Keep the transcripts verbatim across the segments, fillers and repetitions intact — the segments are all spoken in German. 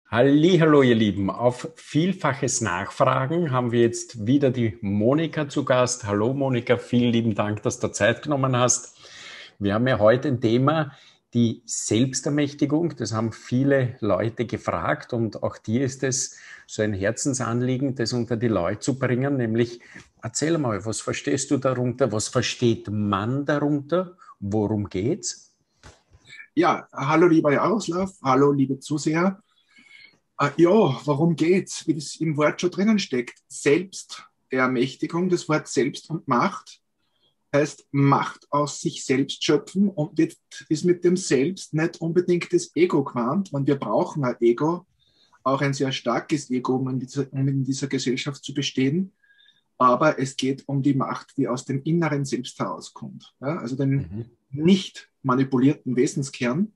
Hallihallo, ihr Lieben. Auf vielfaches Nachfragen haben wir jetzt wieder die Monika zu Gast. Hallo Monika, vielen lieben Dank, dass du Zeit genommen hast. Wir haben ja heute ein Thema, die Selbstermächtigung. Das haben viele Leute gefragt und auch dir ist es so ein Herzensanliegen, das unter die Leute zu bringen. Nämlich, erzähl mal, was verstehst du darunter? Was versteht man darunter? Worum geht's? Ja, hallo lieber Jaroslav, hallo liebe Zuseher. Äh, ja, worum geht's? Wie das im Wort schon drinnen steckt. Selbstermächtigung, das Wort Selbst und Macht heißt Macht aus sich selbst schöpfen und jetzt ist mit dem Selbst nicht unbedingt das Ego gemeint, weil wir brauchen ein Ego, auch ein sehr starkes Ego, um in dieser, um in dieser Gesellschaft zu bestehen. Aber es geht um die Macht, die aus dem inneren Selbst herauskommt. Ja? Also den Mhm. nicht manipulierten Wesenskern.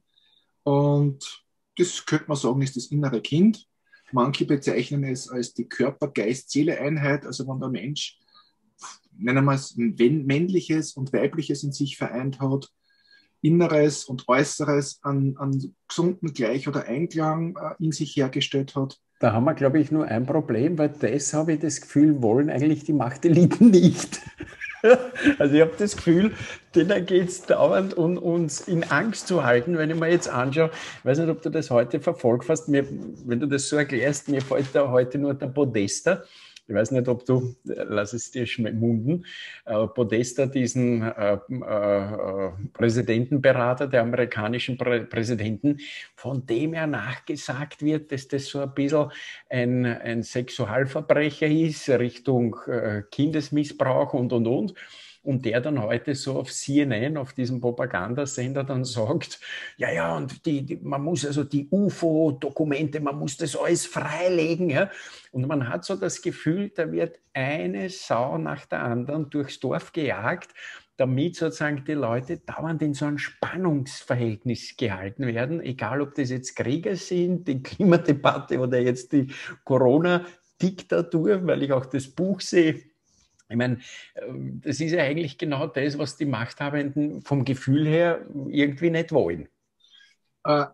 Und das könnte man sagen, ist das innere Kind. Manche bezeichnen es als die Körper-Geist-Seele-Einheit, also wenn der Mensch, nennen wir es, ein männliches und weibliches in sich vereint hat, Inneres und Äußeres an, an gesunden Gleich- oder Einklang äh, in sich hergestellt hat. Da haben wir, glaube ich, nur ein Problem, weil das habe ich das Gefühl, wollen eigentlich die Machteliten nicht. Also ich habe das Gefühl, denen geht es dauernd, um uns in Angst zu halten, wenn ich mir jetzt anschaue, ich weiß nicht, ob du das heute verfolgt hast, mir, wenn du das so erklärst, mir fällt da heute nur der Podesta. Ich weiß nicht, ob du, lass es dir schmunden, äh, Podesta, diesen äh, äh, Präsidentenberater der amerikanischen Prä Präsidenten, von dem er nachgesagt wird, dass das so ein bisschen ein, ein Sexualverbrecher ist, Richtung äh, Kindesmissbrauch und, und, und. Und der dann heute so auf C N N, auf diesem Propagandasender, dann sagt, ja, ja, und die, die, man muss also die U F O-Dokumente, man muss das alles freilegen. Ja? Und man hat so das Gefühl, da wird eine Sau nach der anderen durchs Dorf gejagt, damit sozusagen die Leute dauernd in so einem Spannungsverhältnis gehalten werden, egal ob das jetzt Krieger sind, die Klimadebatte oder jetzt die Corona-Diktatur, weil ich auch das Buch sehe. Ich meine, das ist ja eigentlich genau das, was die Machthabenden vom Gefühl her irgendwie nicht wollen. Äh,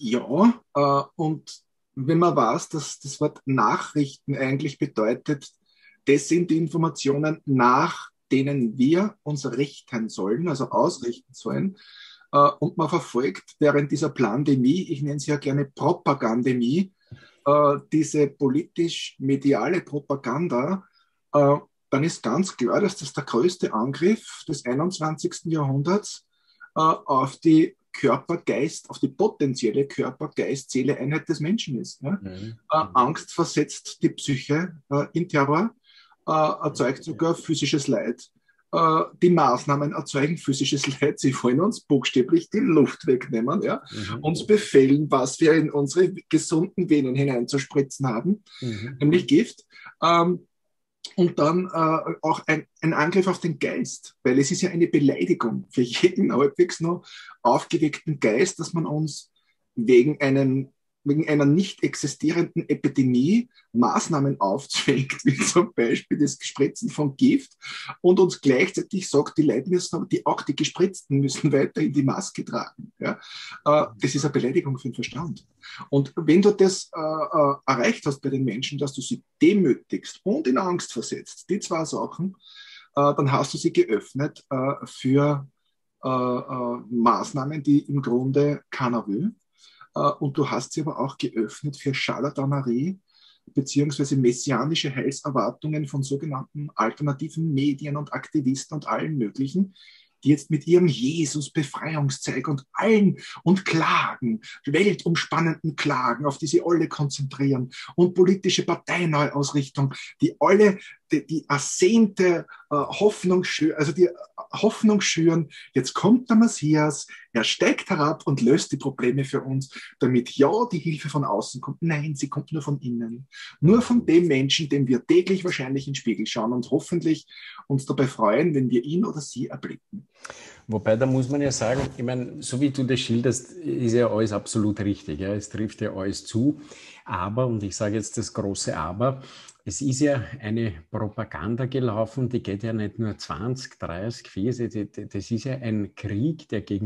ja, äh, und wenn man weiß, dass das Wort Nachrichten eigentlich bedeutet, das sind die Informationen, nach denen wir uns richten sollen, also ausrichten sollen, äh, und man verfolgt während dieser Plandemie, ich nenne sie ja gerne Propagandemie, äh, diese politisch-mediale Propaganda, äh, dann ist ganz klar, dass das der größte Angriff des einundzwanzigsten. Jahrhunderts äh, auf die Körper-Geist, auf die potenzielle Körper-Geist-Seele-Einheit des Menschen ist. Ne? Mhm. Äh, Mhm. Angst versetzt die Psyche äh, in Terror, äh, erzeugt sogar physisches Leid. Äh, die Maßnahmen erzeugen physisches Leid. Sie wollen uns buchstäblich die Luft wegnehmen, ja? Mhm. Uns befehlen, was wir in unsere gesunden Venen hineinzuspritzen haben, Mhm. nämlich Gift. Ähm, und dann äh, auch ein, ein Angriff auf den Geist, weil es ist ja eine Beleidigung für jeden halbwegs noch aufgeweckten Geist, dass man uns wegen, einem, wegen einer nicht existierenden Epidemie Maßnahmen aufzwingt, wie zum Beispiel das Spritzen von Gift und uns gleichzeitig sagt, die Leute müssen, aber die, auch die Gespritzten müssen weiterhin die Maske tragen. Ja? Äh, das ist eine Beleidigung für den Verstand. Und wenn du das äh, äh, erreicht hast bei den Menschen, dass du sie demütigst und in Angst versetzt, die zwei Sachen, äh, dann hast du sie geöffnet äh, für äh, äh, Maßnahmen, die im Grunde keiner will. Äh, und du hast sie aber auch geöffnet für Scharlatanerie beziehungsweise messianische Heilserwartungen von sogenannten alternativen Medien und Aktivisten und allen möglichen, die jetzt mit ihrem Jesus-Befreiungszeug und allen und Klagen, weltumspannenden Klagen, auf die sie alle konzentrieren und politische Parteineuausrichtung, die alle die, die ersehnte äh, Hoffnung, also die Hoffnung schüren, jetzt kommt der Messias, er steigt herab und löst die Probleme für uns, damit ja die Hilfe von außen kommt. Nein, sie kommt nur von innen. Nur von dem Menschen, dem wir täglich wahrscheinlich in den Spiegel schauen und hoffentlich uns dabei freuen, wenn wir ihn oder sie erblicken. Wobei, da muss man ja sagen, ich meine, so wie du das schilderst, ist ja alles absolut richtig. Ja, es trifft ja alles zu. Aber, und ich sage jetzt das große Aber, es ist ja eine Propaganda gelaufen, die geht ja nicht nur zwanzig, dreißig, vierzig, das ist ja ein Krieg, der gegen die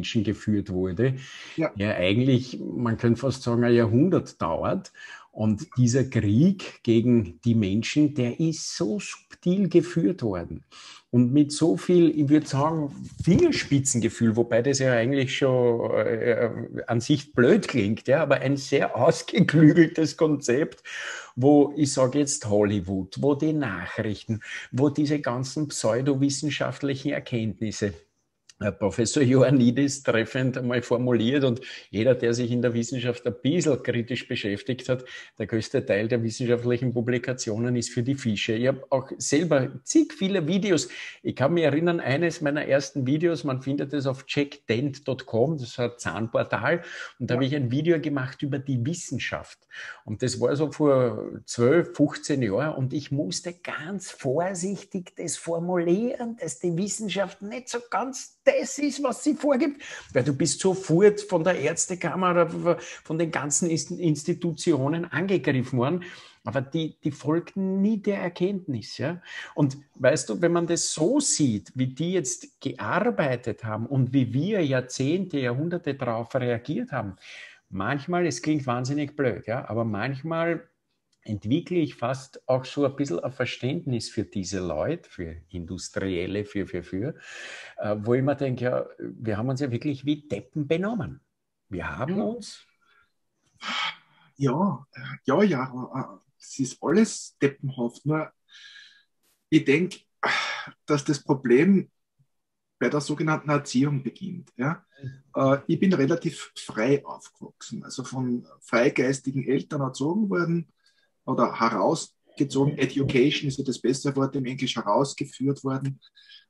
Menschen geführt wurde, Ja. der eigentlich, man könnte fast sagen, ein Jahrhundert dauert. Und dieser Krieg gegen die Menschen, der ist so subtil geführt worden. Und mit so viel, ich würde sagen, Fingerspitzengefühl, wobei das ja eigentlich schon äh, an sich blöd klingt, ja, aber ein sehr ausgeklügeltes Konzept, wo ich sage jetzt Hollywood, wo die Nachrichten, wo diese ganzen pseudowissenschaftlichen Erkenntnisse, Professor Ioannidis treffend einmal formuliert, und jeder, der sich in der Wissenschaft ein bisschen kritisch beschäftigt hat, der größte Teil der wissenschaftlichen Publikationen ist für die Fische. Ich habe auch selber zig viele Videos. Ich kann mich erinnern, eines meiner ersten Videos, man findet es auf check dent punkt com, das ist ein Zahnportal, und da habe ich ein Video gemacht über die Wissenschaft. Und das war so vor zwölf, fünfzehn Jahren, und ich musste ganz vorsichtig das formulieren, dass die Wissenschaft nicht so ganz das ist, was sie vorgibt, weil du bist sofort von der Ärztekammer, von den ganzen Institutionen angegriffen worden, aber die, die folgten nie der Erkenntnis. Ja? Und weißt du, wenn man das so sieht, wie die jetzt gearbeitet haben und wie wir Jahrzehnte, Jahrhunderte darauf reagiert haben, manchmal, es klingt wahnsinnig blöd, ja, aber manchmal entwickle ich fast auch so ein bisschen ein Verständnis für diese Leute, für Industrielle, für, für, für, äh, wo ich mir denke, ja, wir haben uns ja wirklich wie Deppen benommen. Wir haben Ja. uns... Ja, ja, ja, es ist alles deppenhaft. Nur ich denke, dass das Problem bei der sogenannten Erziehung beginnt. Ja? Ich bin relativ frei aufgewachsen, also von freigeistigen Eltern erzogen worden oder herausgezogen. Education ist ja das bessere Wort im Englisch, herausgeführt worden.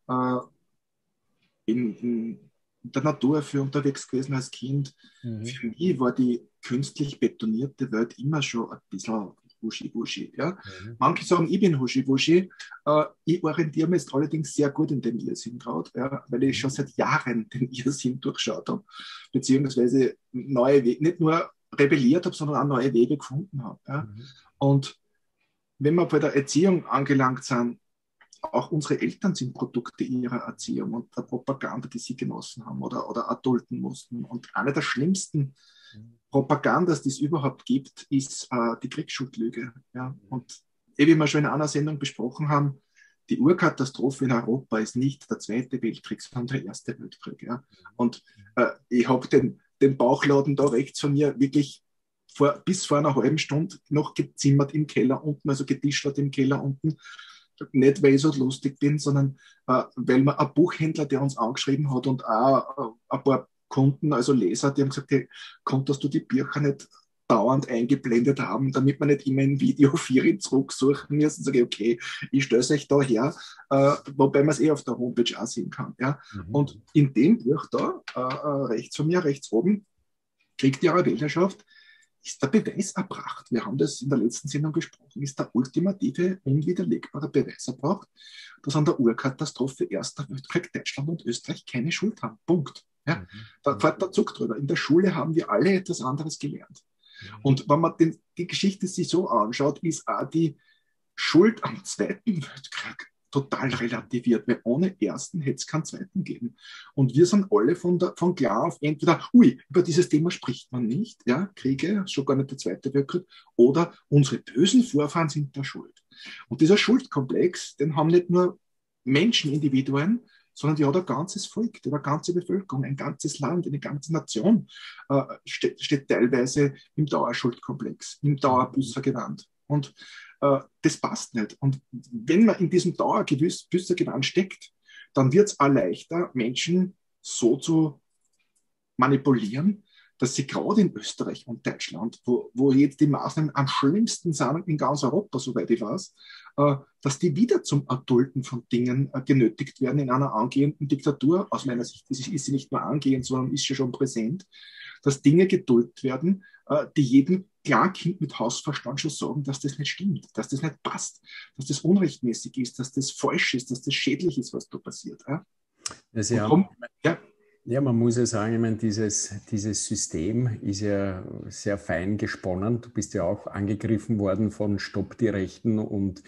In, in der Natur für unterwegs gewesen als Kind. Mhm. Für mich war die künstlich betonierte Welt immer schon ein bisschen Huschi-Buschi. Ja? Mhm. Manche sagen, ich bin Huschi-Buschi. Äh, ich orientiere mich jetzt allerdings sehr gut in den Irrsinn gerade, ja, weil ich schon seit Jahren den Irrsinn durchschaut habe, beziehungsweise neue Wege, nicht nur rebelliert habe, sondern auch neue Wege gefunden habe. Ja? Mhm. Und wenn wir bei der Erziehung angelangt sind, auch unsere Eltern sind Produkte ihrer Erziehung und der Propaganda, die sie genossen haben oder, oder erdulden mussten. Und eine der schlimmsten Propagandas, die es überhaupt gibt, ist äh, die Kriegsschuldlüge. Ja? Und wie wir schon in einer Sendung besprochen haben, die Urkatastrophe in Europa ist nicht der Zweite Weltkrieg, sondern der Erste Weltkrieg. Ja? Und äh, ich habe den, den Bauchladen da rechts von mir wirklich vor, bis vor einer halben Stunde noch gezimmert im Keller unten, also getischert im Keller unten. Nicht, weil ich so lustig bin, sondern äh, weil man ein Buchhändler, der uns angeschrieben hat und auch äh, ein paar Kunden, also Leser, die haben gesagt, hey, konntest du die Bücher nicht dauernd eingeblendet haben, damit man nicht immer ein Video vier zurücksuchen muss. Und sage ich, okay, ich stelle es euch da her, äh, wobei man es eh auf der Homepage auch sehen kann. Ja? Mhm. Und in dem Buch da, äh, rechts von mir, rechts oben, Krieg der Weltherrschaft, ist der Beweis erbracht. Wir haben das in der letzten Sendung gesprochen, ist der ultimative, unwiderlegbare Beweis erbracht, dass an der Urkatastrophe Erster Weltkrieg Deutschland und Österreich keine Schuld haben. Punkt. Ja? Mhm. Da fährt der Zug drüber. In der Schule haben wir alle etwas anderes gelernt. Mhm. Und wenn man den, die Geschichte sich so anschaut, ist auch die Schuld am Zweiten Weltkrieg total relativiert, weil ohne Ersten hätte es keinen Zweiten geben. Und wir sind alle von, der, von klar auf entweder, ui, über dieses Thema spricht man nicht, ja, Kriege, schon gar nicht der Zweite Weltkrieg, oder unsere bösen Vorfahren sind der Schuld. Und dieser Schuldkomplex, den haben nicht nur Menschen, Individuen, sondern die hat ein ganzes Volk, eine ganze Bevölkerung, ein ganzes Land, eine ganze Nation äh, steht, steht teilweise im Dauerschuldkomplex, im Dauerbüßergewand. Und äh, das passt nicht. Und wenn man in diesem Dauerbüßergewand steckt, dann wird es auch leichter, Menschen so zu manipulieren, dass sie gerade in Österreich und Deutschland, wo, wo jetzt die Maßnahmen am schlimmsten sind in ganz Europa, soweit ich weiß, äh, dass die wieder zum Erdulden von Dingen äh, genötigt werden in einer angehenden Diktatur. Aus meiner Sicht ist, ist sie nicht nur angehend, sondern ist sie schon präsent, dass Dinge geduldet werden, äh, die jedem Kleinkind mit Hausverstand schon sagen, dass das nicht stimmt, dass das nicht passt, dass das unrechtmäßig ist, dass das falsch ist, dass das schädlich ist, was da passiert. Ja? Das ja, warum, ja. ja, man muss ja sagen, ich meine, dieses, dieses System ist ja sehr fein gesponnen. Du bist ja auch angegriffen worden von Stopp die Rechten und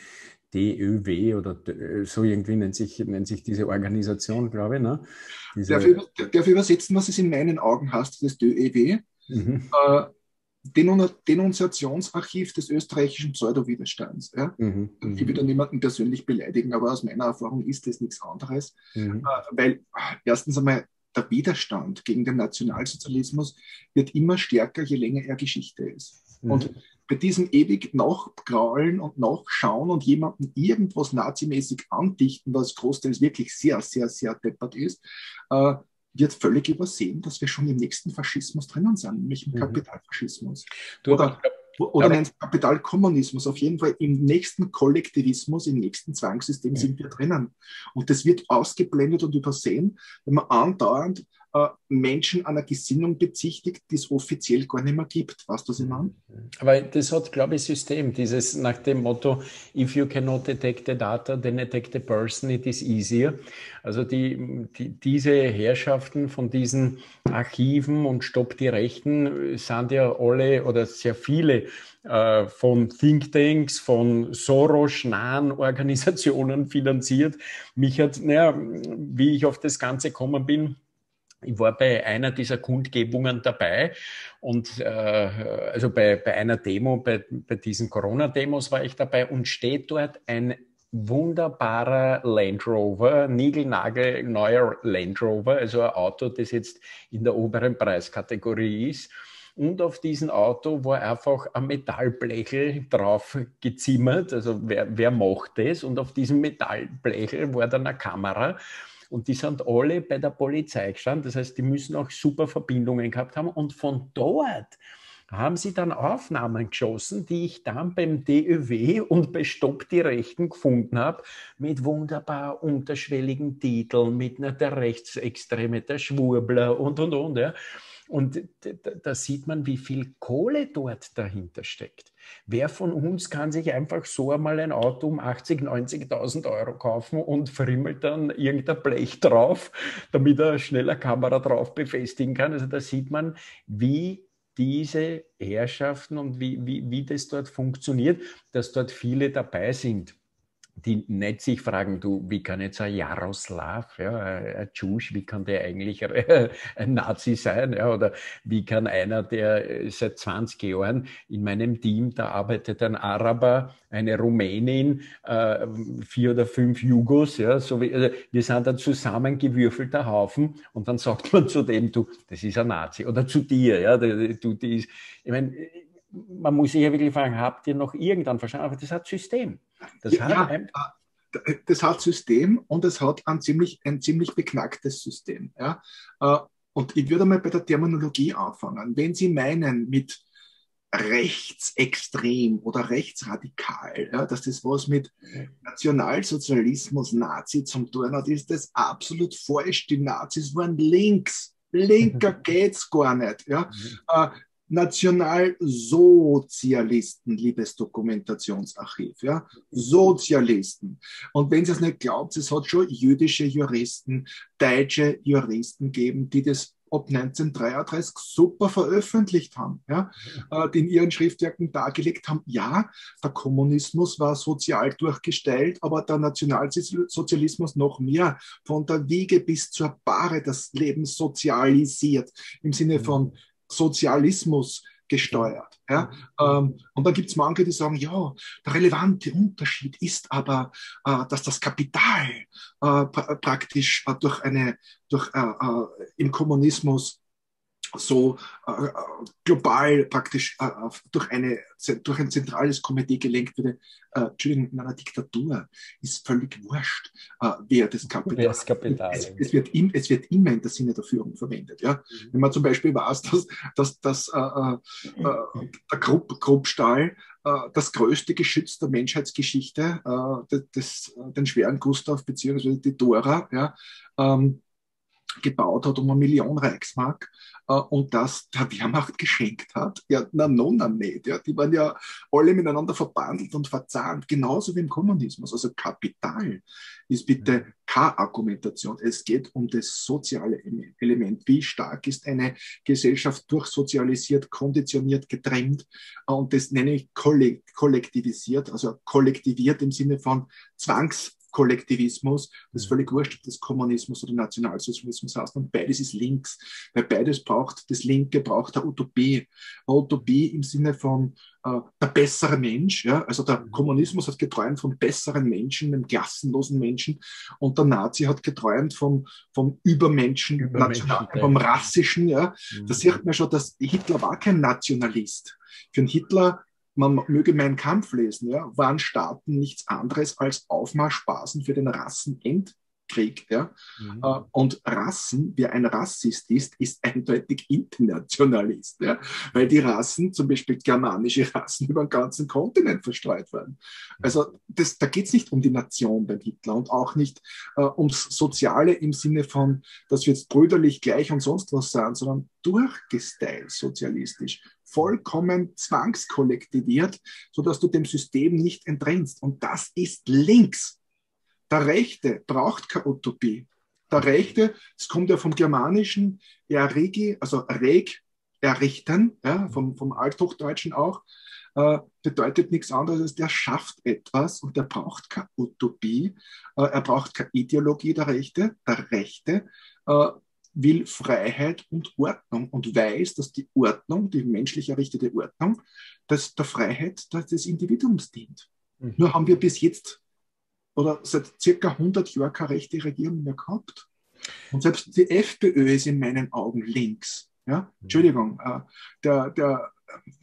D Ö W oder so irgendwie nennt sich, nennt sich diese Organisation, glaube ich. Ne? Diese, Darf ich, darf ich übersetzen, was es in meinen Augen heißt, das D Ö W? mhm. Äh, Denun Denunziationsarchiv des österreichischen Pseudowiderstands. Ja? Mhm. Ich will da niemanden persönlich beleidigen, aber aus meiner Erfahrung ist das nichts anderes, Mhm. äh, weil erstens einmal der Widerstand gegen den Nationalsozialismus wird immer stärker, je länger er Geschichte ist. Mhm. Und bei diesem ewig Nachgraulen und Nachschauen und jemanden irgendwas nazimäßig andichten, was großteils wirklich sehr, sehr, sehr deppert ist, äh, wird völlig übersehen, dass wir schon im nächsten Faschismus drinnen sind, nämlich im Mhm. Kapitalfaschismus. Du, Oder, aber, oder nennt es Kapitalkommunismus. Auf jeden Fall im nächsten Kollektivismus, im nächsten Zwangssystem sind wir drinnen. Und das wird ausgeblendet und übersehen, wenn man andauernd äh, Menschen einer Gesinnung bezichtigt, die es offiziell gar nicht mehr gibt. Weißt du, was ich meine? Aber das hat, glaube ich, System, dieses nach dem Motto, if you cannot detect the data, then detect the person, it is easier. Also die, die, diese Herrschaften von diesen Archiven und Stopp die Rechten sind ja alle oder sehr viele äh, von Thinktanks, von Soros-nahen Organisationen finanziert. Mich hat, naja, wie ich auf das Ganze gekommen bin, ich war bei einer dieser Kundgebungen dabei und äh, also bei, bei einer Demo, bei, bei diesen Corona-Demos war ich dabei und steht dort ein wunderbarer Land Rover, niegelnagelneuer Land Rover, also ein Auto, das jetzt in der oberen Preiskategorie ist. Und auf diesem Auto war einfach ein Metallblechel drauf gezimmert, also wer, wer macht das? Und auf diesem Metallblechel war dann eine Kamera. Und die sind alle bei der Polizei gestanden. Das heißt, die müssen auch super Verbindungen gehabt haben. Und von dort haben sie dann Aufnahmen geschossen, die ich dann beim D Ö W und bei Stopp die Rechten gefunden habe, mit wunderbar unterschwelligen Titeln, mit einer der Rechtsextreme, der Schwurbler und, und, und. Ja. Und da sieht man, wie viel Kohle dort dahinter steckt. Wer von uns kann sich einfach so einmal ein Auto um achtzig, neunzigtausend Euro kaufen und frimmelt dann irgendein Blech drauf, damit er schneller Kamera drauf befestigen kann? Also da sieht man, wie diese Herrschaften und wie, wie, wie das dort funktioniert, dass dort viele dabei sind, die nicht sich fragen, du, wie kann jetzt ein Jaroslav, ja, ein Tschusch, wie kann der eigentlich ein Nazi sein? Ja, oder wie kann einer, der seit zwanzig Jahren in meinem Team, da arbeitet ein Araber, eine Rumänin, äh, vier oder fünf Jugos, ja, so wie, also wir sind ein zusammengewürfelter Haufen und dann sagt man zu dem, du, das ist ein Nazi. Oder zu dir, ja, du, die ist, ich meine, man muss sich ja wirklich fragen, habt ihr noch irgendwann verstanden? Aber das hat System. Das Ja, hat ein ja, das hat System und es hat ein ziemlich, ein ziemlich beknacktes System. Ja? Und ich würde mal bei der Terminologie anfangen. Wenn Sie meinen mit rechtsextrem oder rechtsradikal, ja, dass das was mit Nationalsozialismus, Nazi zum tun hat, ist das absolut falsch. Die Nazis waren links. Linker geht's gar nicht. Ja? Mhm. Nationalsozialisten, liebes Dokumentationsarchiv, ja, Sozialisten. Und wenn Sie es nicht glaubt, es hat schon jüdische Juristen, deutsche Juristen gegeben, die das ab neunzehnhundertdreiunddreißig super veröffentlicht haben, ja, die in ihren Schriftwerken dargelegt haben, ja, der Kommunismus war sozial durchgestellt, aber der Nationalsozialismus noch mehr, von der Wiege bis zur Bahre das Leben sozialisiert, im Sinne von Sozialismus gesteuert. Ja? Ähm, und dann gibt es manche, die sagen, ja, der relevante Unterschied ist aber, äh, dass das Kapital äh, pra praktisch äh, durch eine, durch, äh, äh, im Kommunismus so äh, global praktisch äh, durch, eine, durch ein zentrales Komitee gelenkt wurde. Äh, Entschuldigung, in einer Diktatur ist völlig wurscht, äh, wer das Kapital, wer das Kapital es, es, wird im, es wird immer in der Sinne der Führung verwendet. Ja? Mhm. Wenn man zum Beispiel weiß, dass, dass, dass äh, äh, der Krupp, Kruppstahl äh, das größte Geschütz der Menschheitsgeschichte, äh, des, des, den schweren Gustav beziehungsweise die Dora, ja, ähm, gebaut hat um eine Million Reichsmark äh, und das der Wehrmacht geschenkt hat. Ja, na, no, na, nicht. Ja. Die waren ja alle miteinander verbandelt und verzahnt, genauso wie im Kommunismus. Also Kapital ist bitte keine Argumentation. Es geht um das soziale Element. Wie stark ist eine Gesellschaft durchsozialisiert, konditioniert, getrennt äh, und das nenne ich kollektivisiert, also kollektiviert im Sinne von Zwangs Kollektivismus, das ist völlig wurscht, ob das Kommunismus oder Nationalsozialismus heißt, und beides ist links, weil beides braucht, das Linke braucht eine Utopie. Eine Utopie im Sinne von äh, der bessere Mensch, ja, also der Kommunismus hat geträumt vom besseren Menschen, dem klassenlosen Menschen, und der Nazi hat geträumt vom, vom Übermenschen, Übermenschen National, vom Rassischen, ja. Mhm. Da sieht man schon, dass Hitler war kein Nationalist. Für einen Hitler, man möge meinen Kampf lesen, ja, waren Staaten nichts anderes als Aufmarschbasen für den Rassenendkrieg. Ja. Mhm. Und Rassen, wer ein Rassist ist, ist eindeutig Internationalist, ja, weil die Rassen, zum Beispiel germanische Rassen, über den ganzen Kontinent verstreut werden. Also das, da geht es nicht um die Nation beim Hitler und auch nicht äh, ums Soziale im Sinne von, dass wir jetzt brüderlich gleich und sonst was sind, sondern durchgestylt sozialistisch, vollkommen zwangskollektiviert, sodass du dem System nicht entrinnst. Und das ist links. Der Rechte braucht keine Utopie. Der Rechte, es kommt ja vom Germanischen, erregi, also reg, errichten, ja, vom, vom Althochdeutschen auch, äh, bedeutet nichts anderes als der schafft etwas und der braucht keine Utopie, äh, er braucht keine Ideologie, der Rechte, der Rechte, äh, will Freiheit und Ordnung und weiß, dass die Ordnung, die menschlich errichtete Ordnung, dass der Freiheit des Individuums dient. Mhm. Nur haben wir bis jetzt oder seit circa hundert Jahren keine rechte Regierung mehr gehabt. Und selbst die FPÖ ist in meinen Augen links. Ja? Entschuldigung, äh, der, der,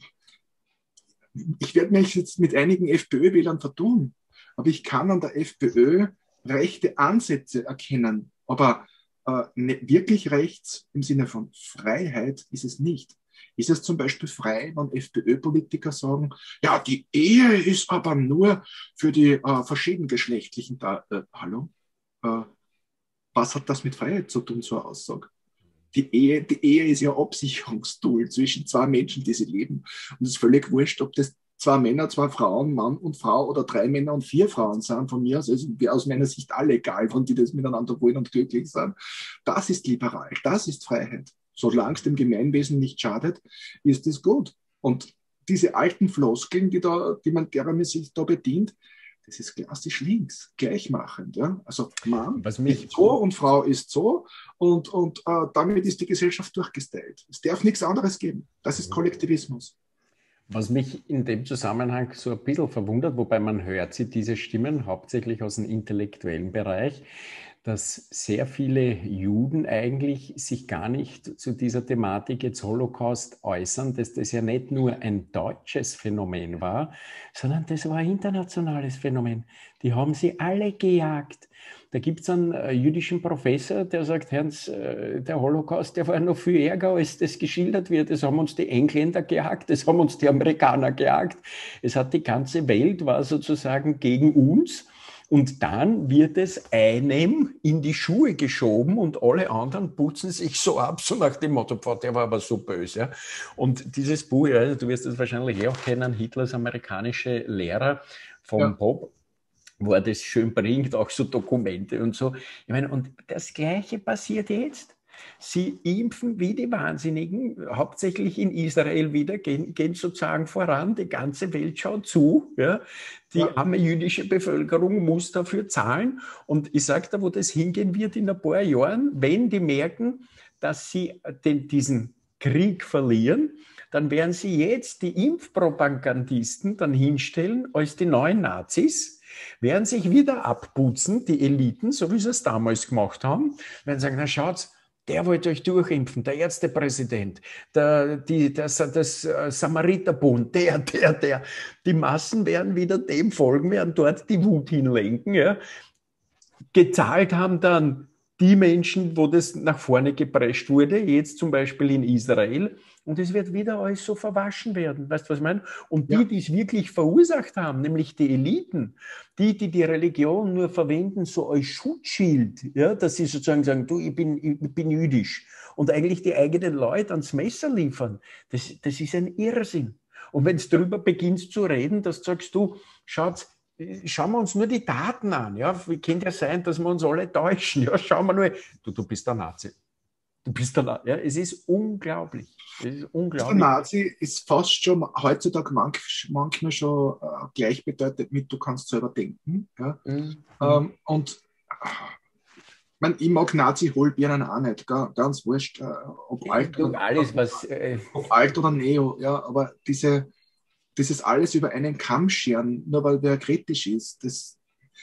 ich werde mich jetzt mit einigen FPÖ-Wählern vertun, aber ich kann an der FPÖ rechte Ansätze erkennen, aber Ne, wirklich rechts im Sinne von Freiheit ist es nicht. Ist es zum Beispiel frei, wenn FPÖ-Politiker sagen, ja, die Ehe ist aber nur für die äh, verschiedengeschlechtlichen da. Äh, hallo? Äh, was hat das mit Freiheit zu tun, so eine Aussage? Die Ehe, die Ehe ist ja ein Absicherungstool zwischen zwei Menschen, die sie leben. Und es ist völlig wurscht, ob das zwei Männer, zwei Frauen, Mann und Frau oder drei Männer und vier Frauen sind. Von mir aus ist es aus meiner Sicht alle egal, von die das miteinander wollen und glücklich sind. Das ist liberal, das ist Freiheit. Solange es dem Gemeinwesen nicht schadet, ist es gut. Und diese alten Floskeln, die, da, die man derer sich da bedient, das ist klassisch links, gleichmachend. Ja? Also Mann Was mich ist so und Frau ist so und, und äh, damit ist die Gesellschaft durchgestylt. Es darf nichts anderes geben. Das ist Kollektivismus. Was mich in dem Zusammenhang so ein bisschen verwundert, wobei man hört sie diese Stimmen hauptsächlich aus dem intellektuellen Bereich, dass sehr viele Juden eigentlich sich gar nicht zu dieser Thematik jetzt Holocaust äußern, dass das ja nicht nur ein deutsches Phänomen war, sondern das war ein internationales Phänomen. Die haben sie alle gejagt. Da gibt es einen äh, jüdischen Professor, der sagt, Hans, äh, der Holocaust, der war noch viel ärger, als das geschildert wird. Es haben uns die Engländer gejagt, es haben uns die Amerikaner gejagt. Es hat die ganze Welt, war sozusagen gegen uns. Und dann wird es einem in die Schuhe geschoben und alle anderen putzen sich so ab, so nach dem Motto, der war aber so böse. Ja. Und dieses Buch, also du wirst es wahrscheinlich auch kennen, Hitlers amerikanische Lehrer vom ja. Pop, wo er das schön bringt, auch so Dokumente und so. Ich meine, und das Gleiche passiert jetzt. Sie impfen wie die Wahnsinnigen, hauptsächlich in Israel wieder, gehen, gehen sozusagen voran, die ganze Welt schaut zu. Ja. Die ja. arme jüdische Bevölkerung muss dafür zahlen. Und ich sage da, wo das hingehen wird in ein paar Jahren, wenn die merken, dass sie den, diesen Krieg verlieren, dann werden sie jetzt die Impfpropagandisten dann hinstellen als die neuen Nazis, werden sich wieder abputzen, die Eliten, so wie sie es damals gemacht haben, werden sagen, na schaut's, der wollte euch durchimpfen, der Ärztepräsident, der, die, der, das Samariterbund, der, der, der. Die Massen werden wieder dem folgen, werden dort die Wut hinlenken. Ja. Gezahlt haben dann die Menschen, wo das nach vorne geprescht wurde, jetzt zum Beispiel in Israel, und es wird wieder alles so verwaschen werden. Weißt du, was ich meine? Und die, Ja. die es wirklich verursacht haben, nämlich die Eliten, die, die die Religion nur verwenden, so als Schutzschild, ja, dass sie sozusagen sagen, du, ich bin, ich bin jüdisch, und eigentlich die eigenen Leute ans Messer liefern, das, das ist ein Irrsinn. Und wenn du darüber beginnst zu reden, dass du sagst, du, schaut, schauen wir uns nur die Daten an. Ja? Wie kann ja sein, dass wir uns alle täuschen? Ja? Schauen wir nur, du, du bist der Nazi. Du bist der Nazi. Ja? Es ist unglaublich. Es ist unglaublich. Der Nazi ist fast schon heutzutage manch, manchmal schon äh, gleichbedeutend mit, du kannst selber denken. Ja? Mhm. Ähm, und ich, mein, ich mag Nazi-Hohlbirnen auch nicht, ga, ganz wurscht, äh, ob, alt Du, oder, alles, was, äh, ob alt oder Neo, ja, aber diese, dieses alles über einen Kamm scheren, nur weil wer kritisch ist, das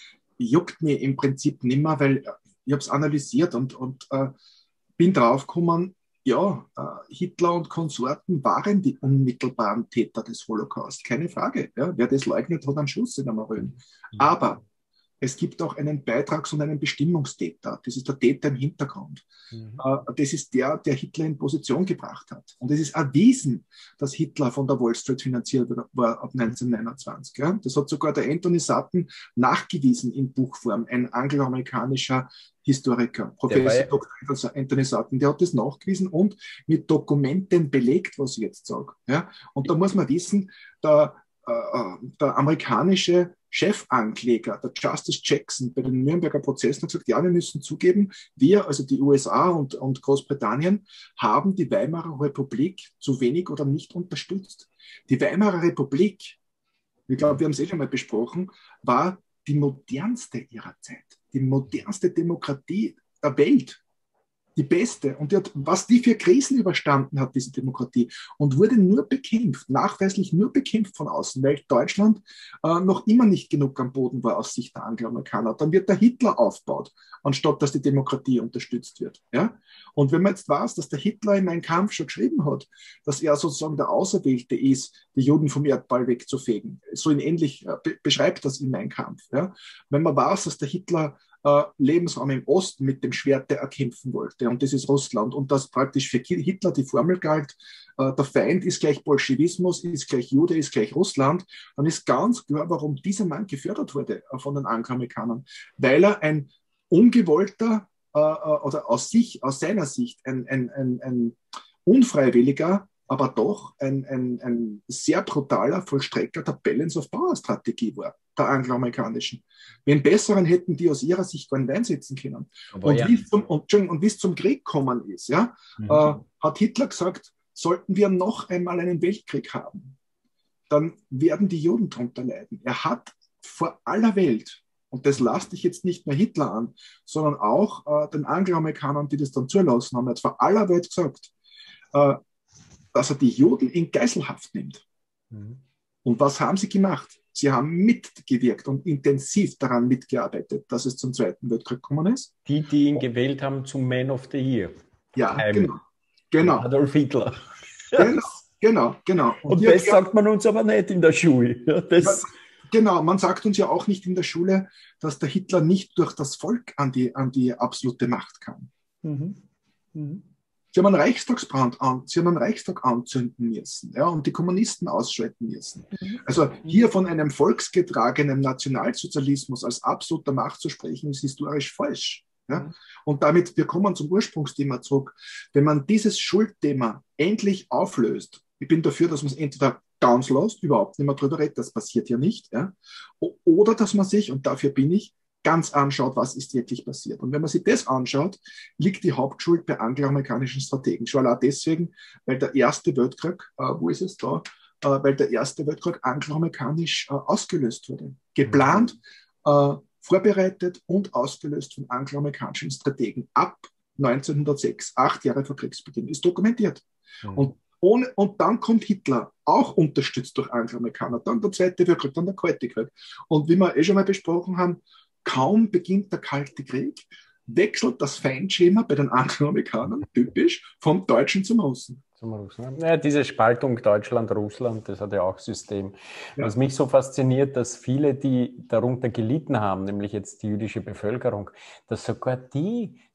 juckt mir im Prinzip nimmer, weil ich habe es analysiert und, und äh, bin draufgekommen, ja, äh, Hitler und Konsorten waren die unmittelbaren Täter des Holocaust, keine Frage. Ja, wer das leugnet, hat einen Schuss in der Marönen. Aber es gibt auch einen Beitrags- und einen Bestimmungstäter. Das ist der Täter im Hintergrund. Mhm. Das ist der, der Hitler in Position gebracht hat. Und es ist erwiesen, dass Hitler von der Wall Street finanziert war ab neunzehnhundertneunundzwanzig. Ja? Das hat sogar der Anthony Sutton nachgewiesen in Buchform, ein angloamerikanischer Historiker, Professor ja, Doktor Anthony Sutton, der hat das nachgewiesen und mit Dokumenten belegt, was ich jetzt sage. Ja? Und da muss man wissen, der, äh, der amerikanische Chefankläger, der Justice Jackson, bei den Nürnberger Prozessen hat gesagt, ja, wir müssen zugeben, wir, also die U S A und, und Großbritannien, haben die Weimarer Republik zu wenig oder nicht unterstützt. Die Weimarer Republik, ich glaube, wir haben es eh schon mal besprochen, war die modernste ihrer Zeit, die modernste Demokratie der Welt. Die beste. Und die hat, was die für Krisen überstanden hat, diese Demokratie, und wurde nur bekämpft, nachweislich nur bekämpft von außen, weil Deutschland äh, noch immer nicht genug am Boden war aus Sicht der Angloamerikaner. Dann wird der Hitler aufgebaut, anstatt dass die Demokratie unterstützt wird. Ja? Und wenn man jetzt weiß, dass der Hitler in Mein Kampf schon geschrieben hat, dass er sozusagen der Auserwählte ist, die Juden vom Erdball wegzufegen, so in ähnlich äh, be beschreibt das in Mein Kampf. Ja? Wenn man weiß, dass der Hitler Lebensraum im Osten mit dem Schwert erkämpfen wollte. Und das ist Russland. Und das praktisch für Hitler die Formel galt, der Feind ist gleich Bolschewismus, ist gleich Jude, ist gleich Russland. Dann ist ganz klar, warum dieser Mann gefördert wurde von den Angloamerikanern. Weil er ein ungewollter oder aus sich, aus seiner Sicht ein, ein, ein, ein unfreiwilliger, aber doch ein, ein, ein sehr brutaler Vollstrecker der Balance of Power Strategie war, der angloamerikanischen. Wen besseren hätten die aus ihrer Sicht gar nicht einsetzen können. Und ja. wie es zum, und, und wie es zum Krieg gekommen ist, ja, mhm. äh, hat Hitler gesagt, sollten wir noch einmal einen Weltkrieg haben, dann werden die Juden darunter leiden. Er hat vor aller Welt, und das lasse ich jetzt nicht mehr Hitler an, sondern auch äh, den Angloamerikanern, die das dann zulassen haben, er hat vor aller Welt gesagt, äh, dass er die Juden in Geiselhaft nimmt. Mhm. Und was haben sie gemacht? Sie haben mitgewirkt und intensiv daran mitgearbeitet, dass es zum Zweiten Weltkrieg gekommen ist. Die, die ihn gewählt haben zum Man of the Year. Ja, Heim. genau. genau. Adolf Hitler. Genau, genau, genau. Und, und das sagt man uns aber nicht in der Schule. Ja, das genau, man sagt uns ja auch nicht in der Schule, dass der Hitler nicht durch das Volk an die, an die absolute Macht kam. Mhm. Mhm. Sie haben einen Reichstagsbrand an, sie haben einen Reichstag anzünden müssen, ja, und die Kommunisten ausschalten müssen. Also hier von einem volksgetragenen Nationalsozialismus als absoluter Macht zu sprechen, ist historisch falsch. Ja. Und damit, wir kommen zum Ursprungsthema zurück. Wenn man dieses Schuldthema endlich auflöst, ich bin dafür, dass man es entweder ganz lässt, überhaupt nicht mehr drüber redet, das passiert ja nicht, ja, oder dass man sich, und dafür bin ich, ganz anschaut, was ist wirklich passiert. Und wenn man sich das anschaut, liegt die Hauptschuld bei angloamerikanischen Strategen. Schon allein deswegen, weil der Erste Weltkrieg, äh, wo ist es da, äh, weil der Erste Weltkrieg angloamerikanisch äh, ausgelöst wurde. Geplant, äh, vorbereitet und ausgelöst von angloamerikanischen Strategen ab neunzehnhundertsechs, acht Jahre vor Kriegsbeginn, ist dokumentiert. Mhm. Und, ohne, und dann kommt Hitler, auch unterstützt durch Angloamerikaner, dann der Zweite Weltkrieg, dann der Kalte Krieg. Und wie wir eh schon mal besprochen haben, kaum beginnt der Kalte Krieg, wechselt das Feindschema bei den Angloamerikanern, typisch, vom Deutschen zum Russen. Zum Russen. Ja, diese Spaltung Deutschland-Russland, das hat ja auch System. Ja. Was mich so fasziniert, dass viele, die darunter gelitten haben, nämlich jetzt die jüdische Bevölkerung, dass sogar die,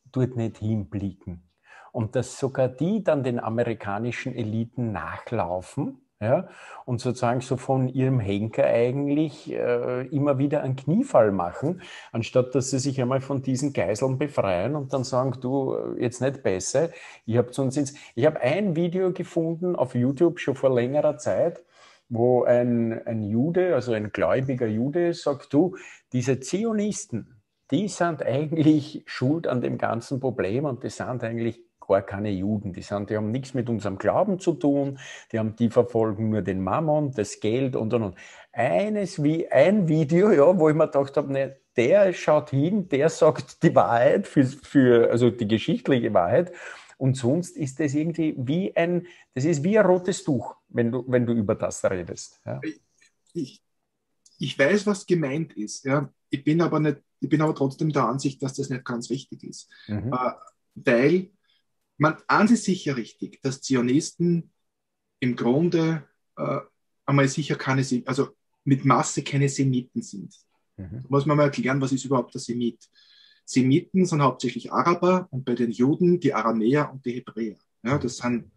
dort nicht hinblicken. Und dass sogar die dann den amerikanischen Eliten nachlaufen, ja, und sozusagen so von ihrem Henker eigentlich äh, immer wieder einen Kniefall machen, anstatt dass sie sich einmal von diesen Geiseln befreien und dann sagen, du, jetzt nicht besser, ich habe uns ins... Ich habe ein Video gefunden auf YouTube schon vor längerer Zeit, wo ein, ein Jude, also ein gläubiger Jude, sagt, du, diese Zionisten, die sind eigentlich schuld an dem ganzen Problem und die sind eigentlich gar keine Juden. Die, sind, die haben nichts mit unserem Glauben zu tun, die, haben, die verfolgen nur den Mammon, das Geld und und und. Eines wie ein Video, ja, wo ich mir gedacht habe, ne, der schaut hin, der sagt die Wahrheit, für, für, also die geschichtliche Wahrheit. Und sonst ist das irgendwie wie ein, das ist wie ein rotes Tuch, wenn du, wenn du über das redest. Ja. Ich, ich weiß, was gemeint ist. Ja. Ich bin aber nicht, ich bin aber trotzdem der Ansicht, dass das nicht ganz richtig ist. Mhm. Äh, weil man, eins ist sicher richtig, dass Zionisten im Grunde äh, einmal sicher keine, also mit Masse keine Semiten sind. Mhm. Da muss man mal erklären, was ist überhaupt der Semit? Semiten sind hauptsächlich Araber und bei den Juden die Aramäer und die Hebräer. Ja, das sind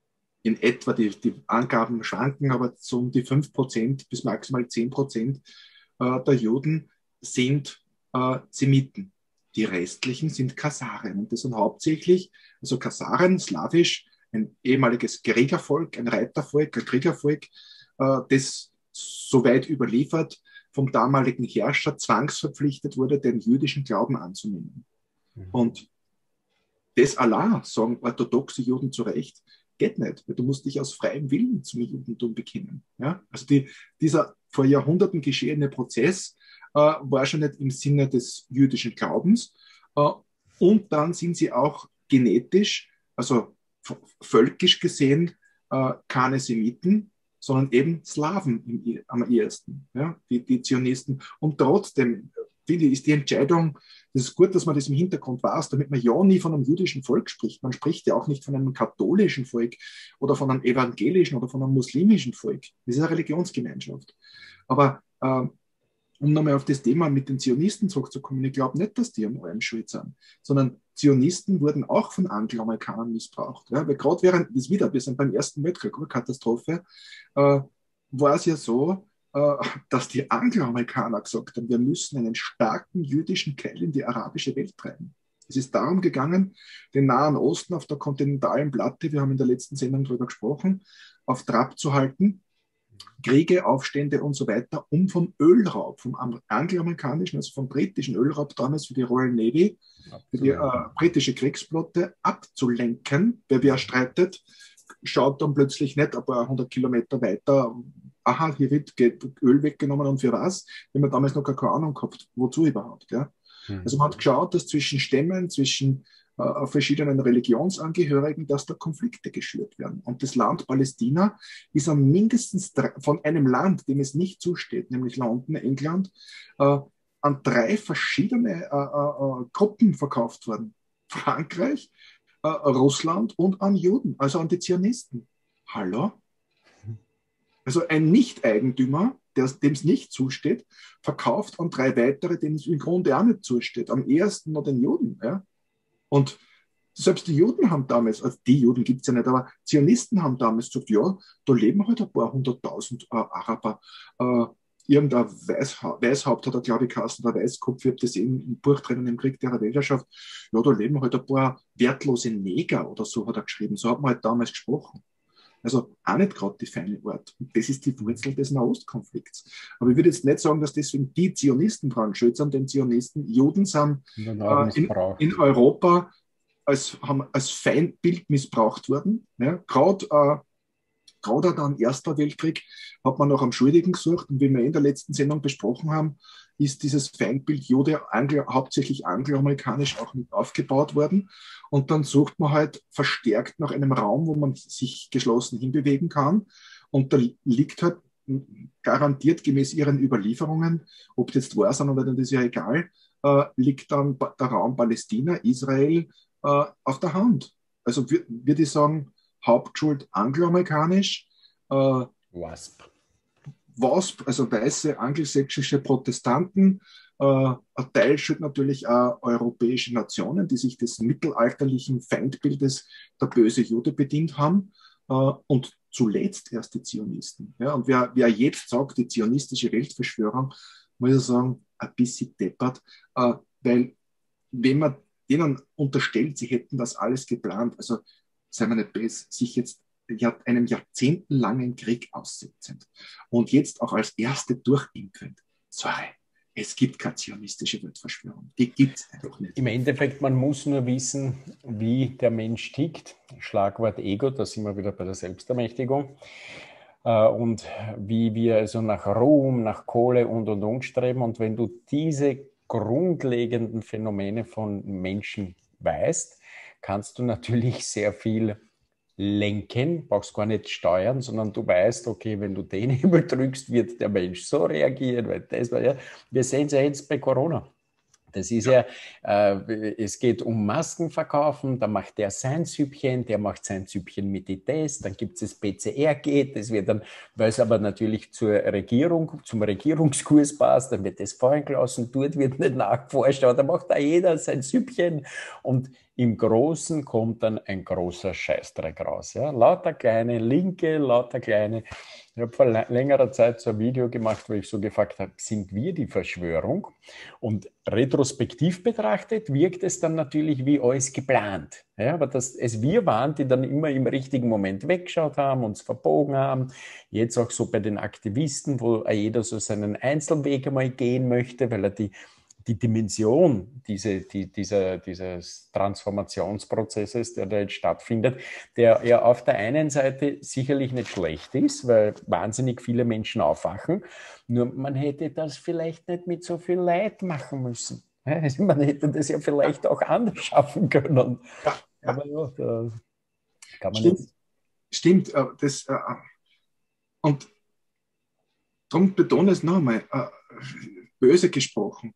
in etwa, die, die Angaben schwanken, aber so um die fünf Prozent bis maximal zehn Prozent äh, der Juden sind äh, Semiten. Die restlichen sind Kasaren. Und das sind hauptsächlich, also Kasaren, slawisch, ein ehemaliges Kriegervolk, ein Reitervolk, ein Kriegervolk, äh, das soweit überliefert vom damaligen Herrscher zwangsverpflichtet wurde, den jüdischen Glauben anzunehmen. Mhm. Und das Allah, sagen orthodoxe Juden zu Recht, geht nicht, weil du musst dich aus freiem Willen zum Judentum bekennen. Ja? Also die, dieser vor Jahrhunderten geschehene Prozess äh, war schon nicht im Sinne des jüdischen Glaubens. Äh, und dann sind sie auch genetisch, also völkisch gesehen, äh, keine Semiten, sondern eben Slawen im, am ehesten, ja? die, die Zionisten. Und trotzdem, finde ich, ist die Entscheidung, das ist gut, dass man das im Hintergrund weiß, damit man ja nie von einem jüdischen Volk spricht. Man spricht ja auch nicht von einem katholischen Volk oder von einem evangelischen oder von einem muslimischen Volk. Das ist eine Religionsgemeinschaft. Aber äh, um nochmal auf das Thema mit den Zionisten zurückzukommen, ich glaube nicht, dass die am allem schuld sind, sondern Zionisten wurden auch von Angloamerikanern missbraucht. Ja? Weil gerade während, das wieder, wir sind beim Ersten Weltkrieg, Katastrophe, äh, war es ja so, äh, dass die Angloamerikaner gesagt haben, wir müssen einen starken jüdischen Keil in die arabische Welt treiben. Es ist darum gegangen, den Nahen Osten auf der kontinentalen Platte, wir haben in der letzten Sendung darüber gesprochen, auf Trab zu halten. Kriege, Aufstände und so weiter, um vom Ölraub, vom angloamerikanischen, also vom britischen Ölraub damals für die Royal Navy, für die äh, britische Kriegsflotte abzulenken. Wer wer streitet, schaut dann plötzlich nicht ein paar hundert Kilometer weiter, aha, hier wird Öl weggenommen und für was, wenn man damals noch gar keine Ahnung gehabt, wozu überhaupt. Ja? Mhm. Also man hat geschaut, dass zwischen Stämmen, zwischen äh, verschiedenen Religionsangehörigen, dass da Konflikte geschürt werden. Und das Land Palästina ist am mindestens drei, von einem Land, dem es nicht zusteht, nämlich London, England, äh, an drei verschiedene äh, äh, Gruppen verkauft worden. Frankreich, äh, Russland und an Juden, also an die Zionisten. Hallo? Also ein Nicht-Eigentümer, dem es nicht zusteht, verkauft an drei weitere, denen es im Grunde auch nicht zusteht. Am ehesten noch den Juden. Ja? Und selbst die Juden haben damals, also die Juden gibt es ja nicht, aber Zionisten haben damals gesagt, ja, da leben halt ein paar hunderttausend äh, Araber. Äh, irgendein Weißha Weißhaupt hat er, glaube ich, geheißen, der Weißkopf, ich habe das eben im Buch drinnen, im Krieg der Weltherrschaft, ja, da leben halt ein paar wertlose Neger oder so, hat er geschrieben. So hat man halt damals gesprochen. Also auch nicht gerade die feine Art. Und das ist die Wurzel des Nahostkonflikts. Aber ich würde jetzt nicht sagen, dass deswegen die Zionisten dran schuld sind, denn Zionisten, Juden sind äh, in, in Europa als, haben als Feindbild missbraucht worden. Ja? Gerade äh, gerade dann im Ersten Weltkrieg hat man nach einem Schuldigen gesucht. Und wie wir in der letzten Sendung besprochen haben, ist dieses Feindbild Jude Anglo, hauptsächlich angloamerikanisch auch mit aufgebaut worden. Und dann sucht man halt verstärkt nach einem Raum, wo man sich geschlossen hinbewegen kann. Und da liegt halt garantiert gemäß ihren Überlieferungen, ob das jetzt wahr sind oder nicht, ist ja egal, äh, liegt dann der Raum Palästina, Israel äh, auf der Hand. Also würde ich sagen, Hauptschuld angloamerikanisch, äh, WASP. WASP, also weiße angelsächsische Protestanten, Äh, ein Teil schuld natürlich auch europäische Nationen, die sich des mittelalterlichen Feindbildes der böse Jude bedient haben. Äh, und zuletzt erst die Zionisten. Ja, und wer, wer jetzt sagt, die zionistische Weltverschwörung, muss ich sagen, ein bisschen deppert, äh, weil wenn man denen unterstellt, sie hätten das alles geplant, also seien wir nicht böse, sich jetzt einem jahrzehntelangen Krieg aussetzend und jetzt auch als Erste durchimpfen. Sorry, es gibt keine zionistische Weltverschwörung. Die gibt es einfach nicht. Im Endeffekt, man muss nur wissen, wie der Mensch tickt. Schlagwort Ego, da sind wir wieder bei der Selbstermächtigung. Und wie wir also nach Ruhm, nach Kohle und und und streben. Und wenn du diese grundlegenden Phänomene von Menschen weißt, kannst du natürlich sehr viel lenken, brauchst gar nicht steuern, sondern du weißt, okay, wenn du den Hebel drückst, wird der Mensch so reagieren, weil das war ja, wir sehen es ja jetzt bei Corona. Das ist ja, ja äh, es geht um Masken verkaufen, da macht der sein Süppchen, der macht sein Süppchen mit den Tests, dann gibt es das P C R-Gate, das wird dann, weil es aber natürlich zur Regierung, zum Regierungskurs passt, dann wird das fallen gelassen, dort wird nicht nachgeforscht, aber da macht da jeder sein Süppchen und im Großen kommt dann ein großer Scheißdreck raus. Ja? Lauter kleine Linke, lauter kleine. Ich habe vor längerer Zeit so ein Video gemacht, wo ich so gefragt habe, sind wir die Verschwörung? Und retrospektiv betrachtet wirkt es dann natürlich wie alles geplant. Ja, aber dass es wir waren, die dann immer im richtigen Moment weggeschaut haben, uns verbogen haben. Jetzt auch so bei den Aktivisten, wo jeder so seinen Einzelweg einmal gehen möchte, weil er die die Dimension diese, die, dieser, dieses Transformationsprozesses, der da jetzt stattfindet, der ja auf der einen Seite sicherlich nicht schlecht ist, weil wahnsinnig viele Menschen aufwachen, nur man hätte das vielleicht nicht mit so viel Leid machen müssen. Also man hätte das ja vielleicht auch anders schaffen können. Ja, ja. Aber ja, da kann man Stimmt. jetzt... Stimmt, das, und darum betone ich es noch einmal, böse gesprochen,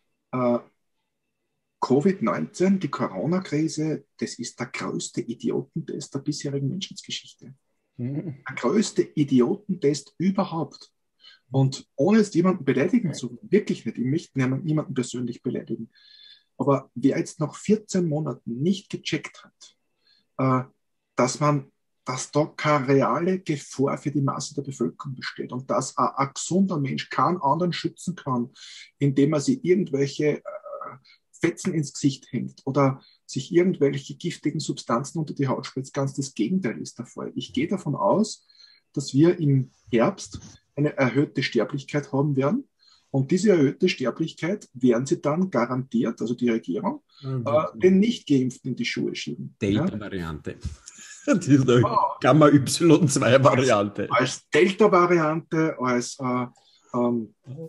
Covid neunzehn, die Corona-Krise, das ist der größte Idiotentest der bisherigen Menschheitsgeschichte. Mhm. Der größte Idiotentest überhaupt. Und ohne jetzt jemanden beleidigen zu wollen, wirklich nicht, ich möchte niemanden persönlich beleidigen, aber wer jetzt nach vierzehn Monaten nicht gecheckt hat, dass man dass da keine reale Gefahr für die Masse der Bevölkerung besteht und dass ein, ein gesunder Mensch keinen anderen schützen kann, indem er sich irgendwelche äh, Fetzen ins Gesicht hängt oder sich irgendwelche giftigen Substanzen unter die Haut spritzt. Ganz das Gegenteil ist der Fall. Ich gehe davon aus, dass wir im Herbst eine erhöhte Sterblichkeit haben werden. Und diese erhöhte Sterblichkeit werden sie dann garantiert, also die Regierung, mhm. äh, den Nicht-Geimpften in die Schuhe schieben. Delta-Variante. Ja? Diese Gamma-Y zwei Variante. Als, als Delta-Variante, als, äh, ähm,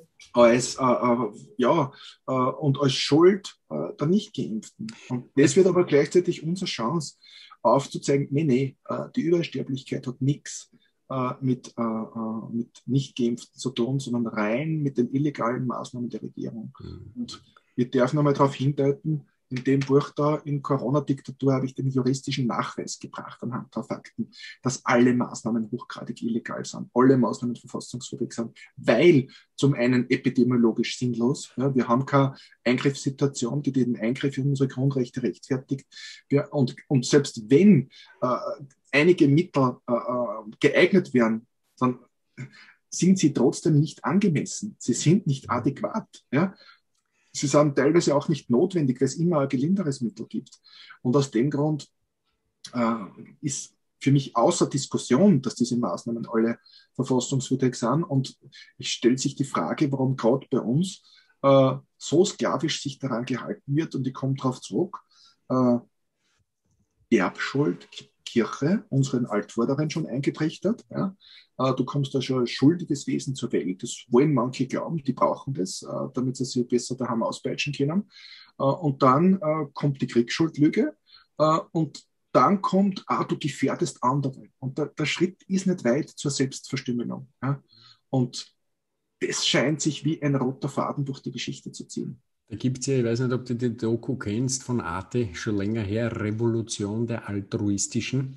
als äh, äh, ja, äh, und als Schuld äh, der Nicht-Geimpften. Und das wird aber gleichzeitig unsere Chance, aufzuzeigen, nee, nee, äh, die Übersterblichkeit hat nichts äh, mit, äh, äh, mit Nicht-Geimpften zu tun, sondern rein mit den illegalen Maßnahmen der Regierung. Mhm. Und wir dürfen einmal darauf hindeuten, in dem Buch da, in Corona-Diktatur, habe ich den juristischen Nachweis gebracht anhand der Fakten, dass alle Maßnahmen hochgradig illegal sind, alle Maßnahmen verfassungswidrig sind, weil zum einen epidemiologisch sinnlos, ja, wir haben keine Eingriffssituation, die den Eingriff in unsere Grundrechte rechtfertigt. Wir, und, und selbst wenn äh, einige Mittel äh, geeignet werden, dann sind sie trotzdem nicht angemessen. Sie sind nicht adäquat. Ja. Sie sind teilweise auch nicht notwendig, weil es immer ein gelinderes Mittel gibt. Und aus dem Grund äh, ist für mich außer Diskussion, dass diese Maßnahmen alle verfassungswidrig sind. Und es stellt sich die Frage, warum gerade bei uns äh, so sklavisch sich daran gehalten wird. Und ich komme darauf zurück. Äh, Erbschuld, Kirche, unseren Altvorderen schon eingetrichtert. Ja. Du kommst da schon als schuldiges Wesen zur Welt. Das wollen manche glauben, die brauchen das, damit sie sich besser daheim auspeitschen können. Und dann kommt die Kriegsschuldlüge und dann kommt, ah, du gefährdest andere. Und der, der Schritt ist nicht weit zur Selbstverstümmelung. Ja. Und das scheint sich wie ein roter Faden durch die Geschichte zu ziehen. Da gibt es ja, ich weiß nicht, ob du die Doku kennst, von Arte, schon länger her, Revolution der Altruistischen,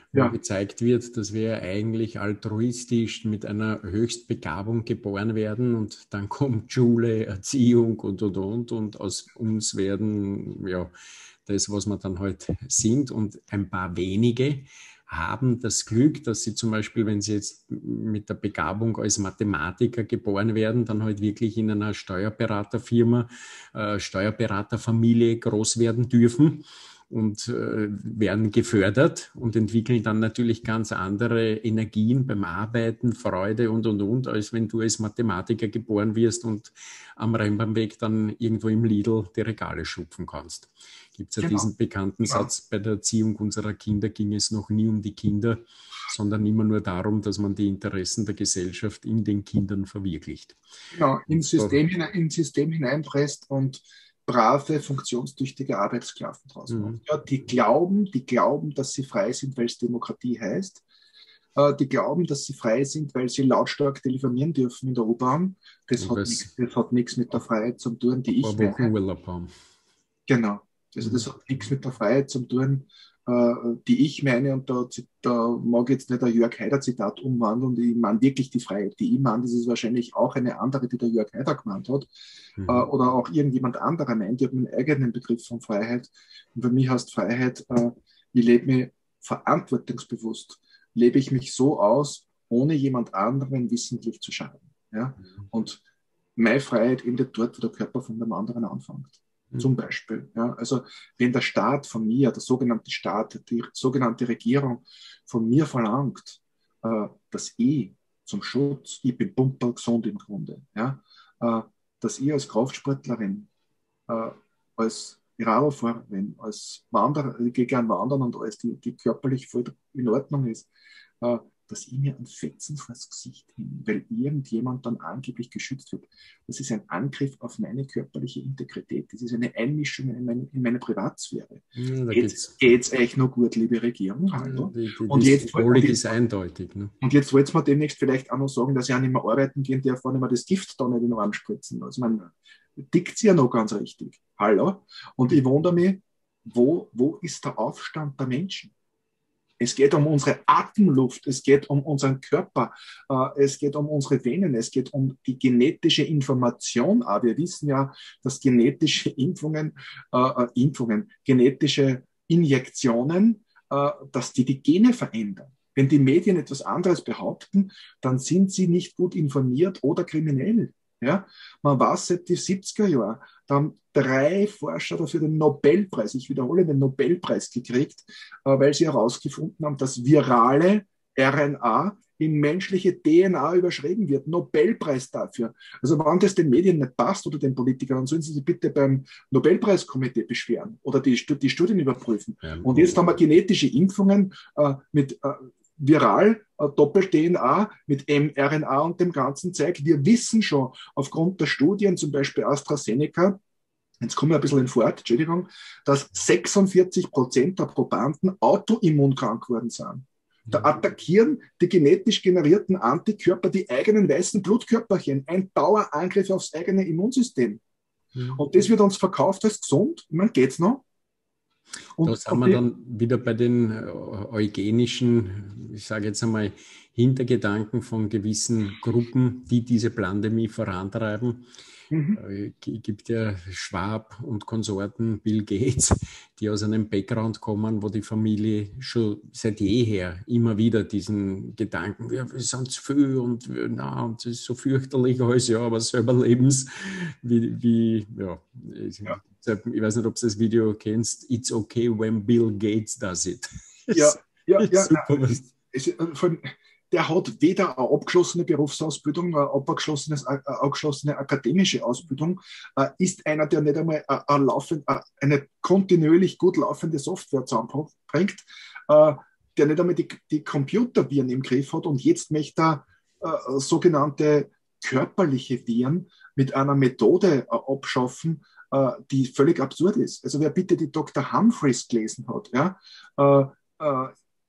wo Ja. gezeigt wird, dass wir eigentlich altruistisch mit einer Höchstbegabung geboren werden und dann kommt Schule, Erziehung und, und, und und aus uns werden, ja, das, was wir dann halt sind und ein paar wenige haben das Glück, dass sie zum Beispiel, wenn sie jetzt mit der Begabung als Mathematiker geboren werden, dann halt wirklich in einer Steuerberaterfirma, äh, Steuerberaterfamilie groß werden dürfen und äh, werden gefördert und entwickeln dann natürlich ganz andere Energien beim Arbeiten, Freude und, und, und, als wenn du als Mathematiker geboren wirst und am Rennbahnweg dann irgendwo im Lidl die Regale schupfen kannst. Gibt es ja Genau. diesen bekannten Genau. Satz, bei der Erziehung unserer Kinder ging es noch nie um die Kinder, sondern immer nur darum, dass man die Interessen der Gesellschaft in den Kindern verwirklicht. Genau, ins System, hinein, ins System hineinpresst und brave, funktionstüchtige Arbeitssklaven draus macht. Mhm. Ja, die glauben, die glauben, dass sie frei sind, weil es Demokratie heißt. Äh, die glauben, dass sie frei sind, weil sie lautstark telefonieren dürfen in der U-Bahn. Das, das hat nichts mit der Freiheit zu tun, die ich meine. Urlaub haben. Genau. Also das hat nichts mit der Freiheit zu tun, äh, die ich meine. Und da, da mag ich jetzt nicht ein Jörg Haider-Zitat umwandeln. Ich meine wirklich die Freiheit, die ich meine. Das ist wahrscheinlich auch eine andere, die der Jörg Haider gemeint hat. Mhm. Äh, oder auch irgendjemand anderer meint. Ich habe meinen eigenen Begriff von Freiheit. Und für mich heißt Freiheit, äh, ich lebe mich verantwortungsbewusst. Lebe ich mich so aus, ohne jemand anderen wissentlich zu schaden. Ja? Mhm. Und meine Freiheit endet dort, wo der Körper von dem anderen anfängt. Zum Beispiel. Ja. Also wenn der Staat von mir, der sogenannte Staat, die sogenannte Regierung von mir verlangt, äh, dass ich zum Schutz, ich bin pumperl gesund im Grunde, ja, äh, dass ich als Kraftsportlerin, äh, als Radlfahrerin, als Wanderer, ich gehe gern wandern und alles, die, die körperlich voll in Ordnung ist, äh, dass ich mir einen Fetzen vors Gesicht hin, weil irgendjemand dann angeblich geschützt wird. Das ist ein Angriff auf meine körperliche Integrität. Das ist eine Einmischung in meine, in meine Privatsphäre. Ja, geht's, geht's euch noch gut, liebe Regierung? Hallo? Die, die, und, jetzt, und jetzt ist eindeutig. Ne? Und jetzt wollt ihr mir demnächst vielleicht auch noch sagen, dass ich auch nicht mehr arbeiten gehen darf, wenn ich mir das Gift da nicht in den Arm spritzen. Also man tickt ja noch ganz richtig. Hallo? Und ich wundere mich, wo, wo ist der Aufstand der Menschen? Es geht um unsere Atemluft, es geht um unseren Körper, äh, es geht um unsere Venen, es geht um die genetische Information. Aber wir wissen ja, dass genetische Impfungen, äh, Impfungen, genetische Injektionen, äh, dass die die Gene verändern. Wenn die Medien etwas anderes behaupten, dann sind sie nicht gut informiert oder kriminell. Ja? Man weiß seit den siebziger Jahren, da haben drei Forscher dafür den Nobelpreis, ich wiederhole, den Nobelpreis gekriegt, äh, weil sie herausgefunden haben, dass virale R N A in menschliche D N A überschrieben wird. Nobelpreis dafür. Also wenn das den Medien nicht passt oder den Politikern, dann sollen sie sich bitte beim Nobelpreiskomitee beschweren oder die, die Studien überprüfen. Ja. Und jetzt haben wir genetische Impfungen äh, mit äh, viral, äh, Doppel-D N A mit mRNA und dem ganzen Zeug. Wir wissen schon aufgrund der Studien, zum Beispiel AstraZeneca, jetzt kommen wir ein bisschen in Fort, Entschuldigung, dass sechsundvierzig Prozent der Probanden autoimmunkrank geworden sind. Da attackieren die genetisch generierten Antikörper die eigenen weißen Blutkörperchen. Ein Dauerangriff aufs eigene Immunsystem. Mhm. Und das wird uns verkauft als gesund. Ich meine, geht's noch? Und, da sind wir dann wieder bei den eugenischen, ich sage jetzt einmal, Hintergedanken von gewissen Gruppen, die diese Pandemie vorantreiben. Mhm. Es gibt ja Schwab und Konsorten, Bill Gates, die aus einem Background kommen, wo die Familie schon seit jeher immer wieder diesen Gedanken, ja, wir sind zu viel und na, und es ist so fürchterlich alles, ja, aber selber lebens, wie, wie ja, ich, ja. ich weiß nicht, ob du das Video kennst, It's okay when Bill Gates does it. Ja, ja, ja. Super, es, von, der hat weder eine abgeschlossene Berufsausbildung, eine abgeschlossene, eine abgeschlossene akademische Ausbildung, ist einer, der nicht einmal eine, eine, laufend, eine kontinuierlich gut laufende Software zusammenbringt, der nicht einmal die, die Computerviren im Griff hat und jetzt möchte er äh, sogenannte körperliche Viren mit einer Methode äh, abschaffen, äh, die völlig absurd ist. Also wer bitte die Doktor Humphreys gelesen hat, ja, äh, äh,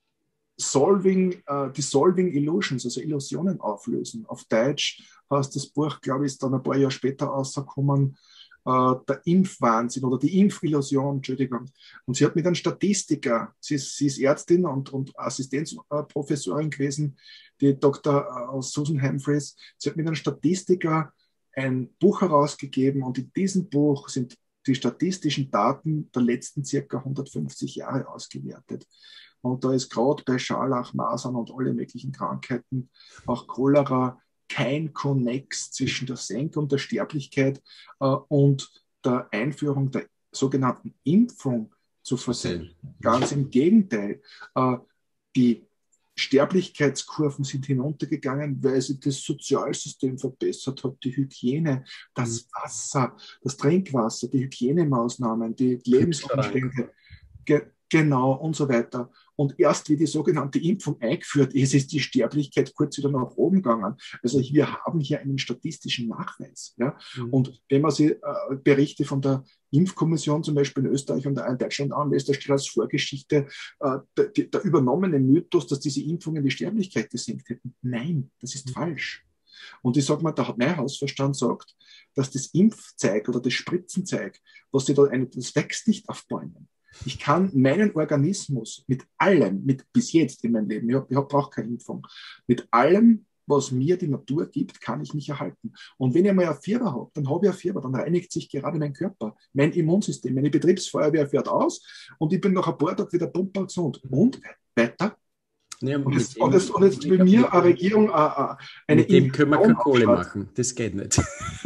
Solving, uh, Dissolving Illusions, also Illusionen auflösen. Auf Deutsch heißt das Buch, glaube ich, ist dann ein paar Jahre später rausgekommen, uh, äh, der Impfwahnsinn oder die Impfillusion, Entschuldigung. Und sie hat mit einem Statistiker, sie ist, sie ist Ärztin und, und Assistenzprofessorin gewesen, die Doktor Susan Humphreys, sie hat mit einem Statistiker ein Buch herausgegeben und in diesem Buch sind die statistischen Daten der letzten circa hundertfünfzig Jahre ausgewertet. Und da ist gerade bei Scharlach, Masern und alle möglichen Krankheiten, auch Cholera, kein Konnex zwischen der Senkung der Sterblichkeit äh, und der Einführung der sogenannten Impfung zu versehen. Ganz im Gegenteil. Äh, die Sterblichkeitskurven sind hinuntergegangen, weil sich das Sozialsystem verbessert hat, die Hygiene, das Wasser, das Trinkwasser, die Hygienemaßnahmen, die Lebensumstände, ge genau und so weiter. Und erst wie die sogenannte Impfung eingeführt ist, ist die Sterblichkeit kurz wieder nach oben gegangen. Also wir haben hier einen statistischen Nachweis. Ja? Mhm. Und wenn man sich äh, Berichte von der Impfkommission zum Beispiel in Österreich und in Deutschland anlässt, da steht als Vorgeschichte äh, der, der übernommene Mythos, dass diese Impfungen die Sterblichkeit gesenkt hätten. Nein, das ist mhm. falsch. Und ich sage mal, der mein Hausverstand sagt, dass das Impfzeug oder das Spritzenzeug, was sie da eine, das wächst nicht auf Bäumen. Ich kann meinen Organismus mit allem, mit bis jetzt in meinem Leben, ich, hab, ich hab, brauche keine Impfung, mit allem, was mir die Natur gibt, kann ich mich erhalten. Und wenn ich mal ein Fieber habe, dann habe ich ein Fieber, dann reinigt sich gerade mein Körper, mein Immunsystem, meine Betriebsfeuerwehr fährt aus und ich bin nach ein paar Tagen wieder pumper gesund. Und weiter. Ja, und, jetzt, dem, und, jetzt, und jetzt will mir eine Regierung äh, eine Mit dem können wir keine Kohle machen, das geht nicht.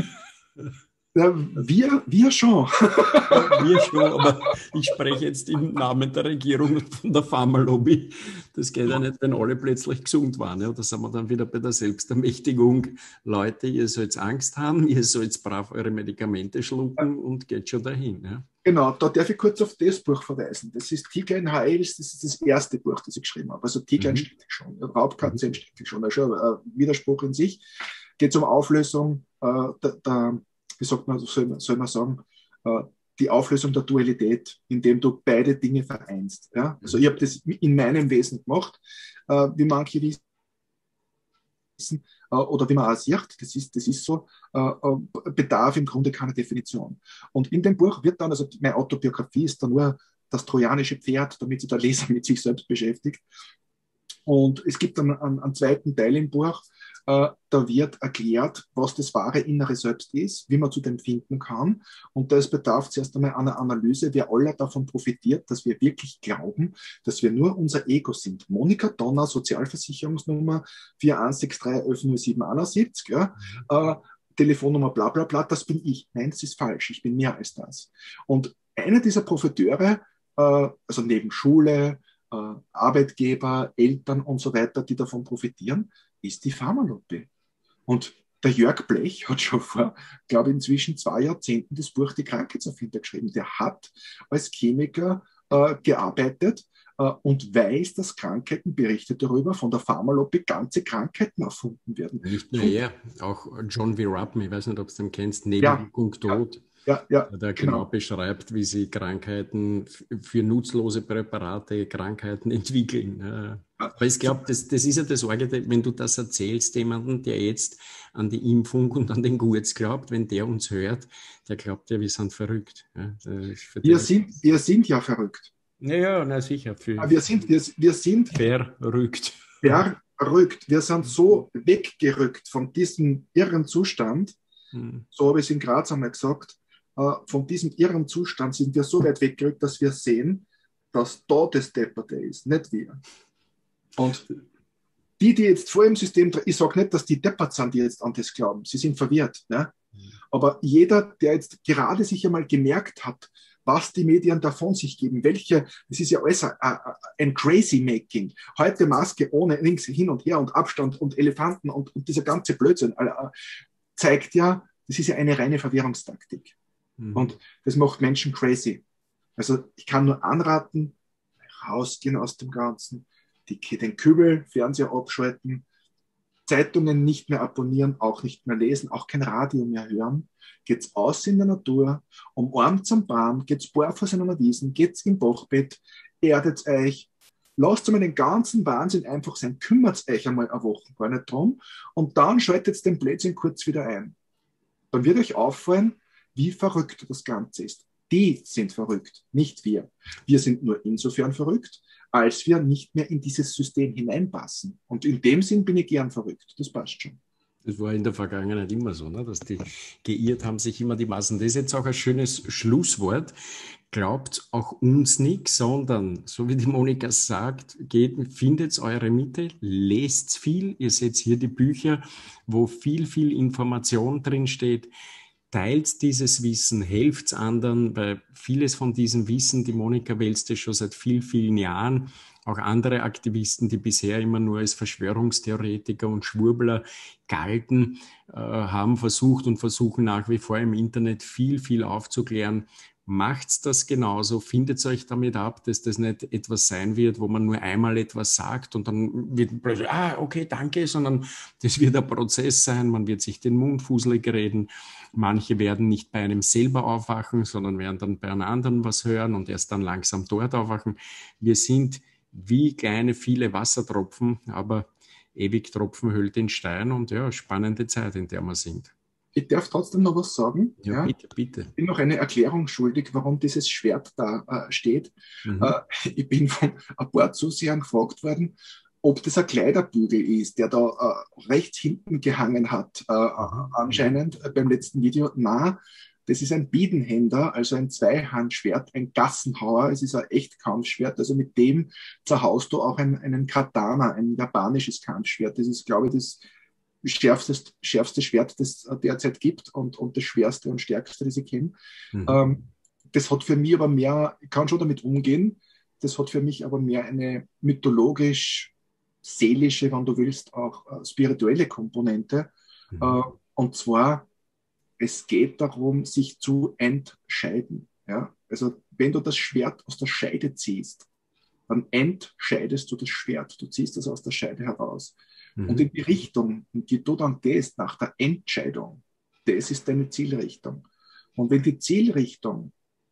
Ja, wir, wir schon. Wir schon, aber ich spreche jetzt im Namen der Regierung und von der Pharmalobby. Das geht ja nicht, wenn alle plötzlich gesund waren. Ja. Da sind wir dann wieder bei der Selbstermächtigung. Leute, ihr sollt Angst haben, ihr sollt brav eure Medikamente schlucken und geht schon dahin. Ja. Genau, da darf ich kurz auf das Buch verweisen. Das ist Tiger in H L, das ist das erste Buch, das ich geschrieben habe. Also Tiger mhm. steht schon, Raubkatze mhm. steht schon. Also ein Widerspruch in sich. Geht um Auflösung äh, der, der wie sagt man, soll, soll man sagen, äh, die Auflösung der Dualität, indem du beide Dinge vereinst. Ja? Also ich habe das in meinem Wesen gemacht, äh, wie manche wissen, äh, oder wie man auch sieht, das ist, das ist so, äh, bedarf im Grunde keiner Definition. Und in dem Buch wird dann, also meine Autobiografie ist dann nur das trojanische Pferd, damit sich der Leser mit sich selbst beschäftigt. Und es gibt dann einen, einen zweiten Teil im Buch, äh, da wird erklärt, was das wahre innere Selbst ist, wie man zu dem finden kann. Und das bedarf zuerst einmal einer Analyse, wer alle davon profitiert, dass wir wirklich glauben, dass wir nur unser Ego sind. Monika Donner, Sozialversicherungsnummer vier eins sechs drei eins null sieben sieben, ja, äh, Telefonnummer bla bla bla, das bin ich. Nein, das ist falsch, ich bin mehr als das. Und einer dieser Profiteure, äh, also neben Schule, äh, Arbeitgeber, Eltern und so weiter, die davon profitieren, ist die Pharmalobby. Und der Jörg Blech hat schon vor, glaube ich, inzwischen zwei Jahrzehnten das Buch Die Krankheitserfinder geschrieben. Der hat als Chemiker äh, gearbeitet äh, und weiß, dass Krankheiten, berichtet darüber, von der Pharmalobby ganze Krankheiten erfunden werden. Nicht nur er, auch John V. Ruppen, ich weiß nicht, ob du den kennst, Nebenwirkung ja, Tod. Ja. Ja, ja, der genau, genau beschreibt, wie sie Krankheiten für nutzlose Präparate, Krankheiten entwickeln. Aber ich glaube, das, das ist ja das Sorge, wenn du das erzählst, jemanden, der jetzt an die Impfung und an den Gurz glaubt, wenn der uns hört, der glaubt ja, wir sind verrückt. Wir sind, wir sind ja verrückt. Ja, na sicher. Für, wir sind, wir, wir sind verrückt. Verrückt. Wir sind so weggerückt von diesem irren Zustand, hm. so habe ich es in Graz einmal gesagt, von diesem irren Zustand sind wir so weit weggerückt, dass wir sehen, dass da das Depperte ist, nicht wir. Und die, die jetzt vor dem System, ich sage nicht, dass die deppert sind, die jetzt an das glauben, sie sind verwirrt. Ne? Aber jeder, der jetzt gerade sich einmal gemerkt hat, was die Medien davon sich geben, welche, das ist ja alles ein Crazy-Making. Heute Maske ohne links hin und her und Abstand und Elefanten und, und dieser ganze Blödsinn zeigt ja, das ist ja eine reine Verwirrungstaktik. Mhm. Und das macht Menschen crazy. Also ich kann nur anraten, rausgehen aus dem Ganzen, die, den Kübel, Fernseher abschalten, Zeitungen nicht mehr abonnieren, auch nicht mehr lesen, auch kein Radio mehr hören. Geht's aus in der Natur, umarmt am Baum, geht's barfuß in einer Wiesen, geht's im Bachbett, erdet euch, lasst einmal den ganzen Wahnsinn einfach sein, kümmert euch einmal eine Woche gar nicht drum und dann schaltet den Blödsinn kurz wieder ein. Dann wird euch auffallen, wie verrückt das Ganze ist. Die sind verrückt, nicht wir. Wir sind nur insofern verrückt, als wir nicht mehr in dieses System hineinpassen. Und in dem Sinn bin ich gern verrückt. Das passt schon. Das war in der Vergangenheit immer so, ne? Dass die geirrt haben sich immer die Massen. Das ist jetzt auch ein schönes Schlusswort. Glaubt auch uns nichts, sondern, so wie die Monika sagt, geht, findet eure Mitte, lest viel. Ihr seht hier die Bücher, wo viel, viel Information drin steht. Teilt dieses Wissen, helft anderen, weil vieles von diesem Wissen, die Monika wälzte schon seit vielen, vielen Jahren, auch andere Aktivisten, die bisher immer nur als Verschwörungstheoretiker und Schwurbler galten, äh, haben versucht und versuchen nach wie vor im Internet viel, viel aufzuklären. Macht's das genauso, findet euch damit ab, dass das nicht etwas sein wird, wo man nur einmal etwas sagt und dann wird plötzlich, ah, okay, danke, sondern das wird ein Prozess sein, man wird sich den Mund fuselig reden. Manche werden nicht bei einem selber aufwachen, sondern werden dann bei einem anderen was hören und erst dann langsam dort aufwachen. Wir sind wie kleine, viele Wassertropfen, aber ewig Tropfen höhlt den Stein und ja, spannende Zeit, in der wir sind. Ich darf trotzdem noch was sagen. Ja, ja, bitte, bitte. Ich bin noch eine Erklärung schuldig, warum dieses Schwert da äh, steht. Mhm. Äh, ich bin von ein paar Zusehern gefragt worden, ob das ein Kleiderbügel ist, der da äh, rechts hinten gehangen hat, äh, mhm. anscheinend äh, beim letzten Video. Nein, das ist ein Biedenhänder, also ein Zweihandschwert, ein Gassenhauer. Es ist ein Echtkampfschwert, also mit dem zerhaust du auch ein, einen Katana, ein japanisches Kampfschwert. Das ist, glaube ich, das schärfste, schärfste Schwert, das es derzeit gibt und, und das schwerste und stärkste, das ich kenne. Mhm. Ähm, das hat für mich aber mehr, ich kann schon damit umgehen, das hat für mich aber mehr eine mythologisch, seelische, wenn du willst, auch äh, spirituelle Komponente. Mhm. Äh, und zwar, es geht darum, sich zu entscheiden. Ja? Also wenn du das Schwert aus der Scheide ziehst, dann entscheidest du das Schwert. Du ziehst das aus der Scheide heraus. Mhm. Und in die Richtung, in die du dann gehst nach der Entscheidung, das ist deine Zielrichtung. Und wenn die Zielrichtung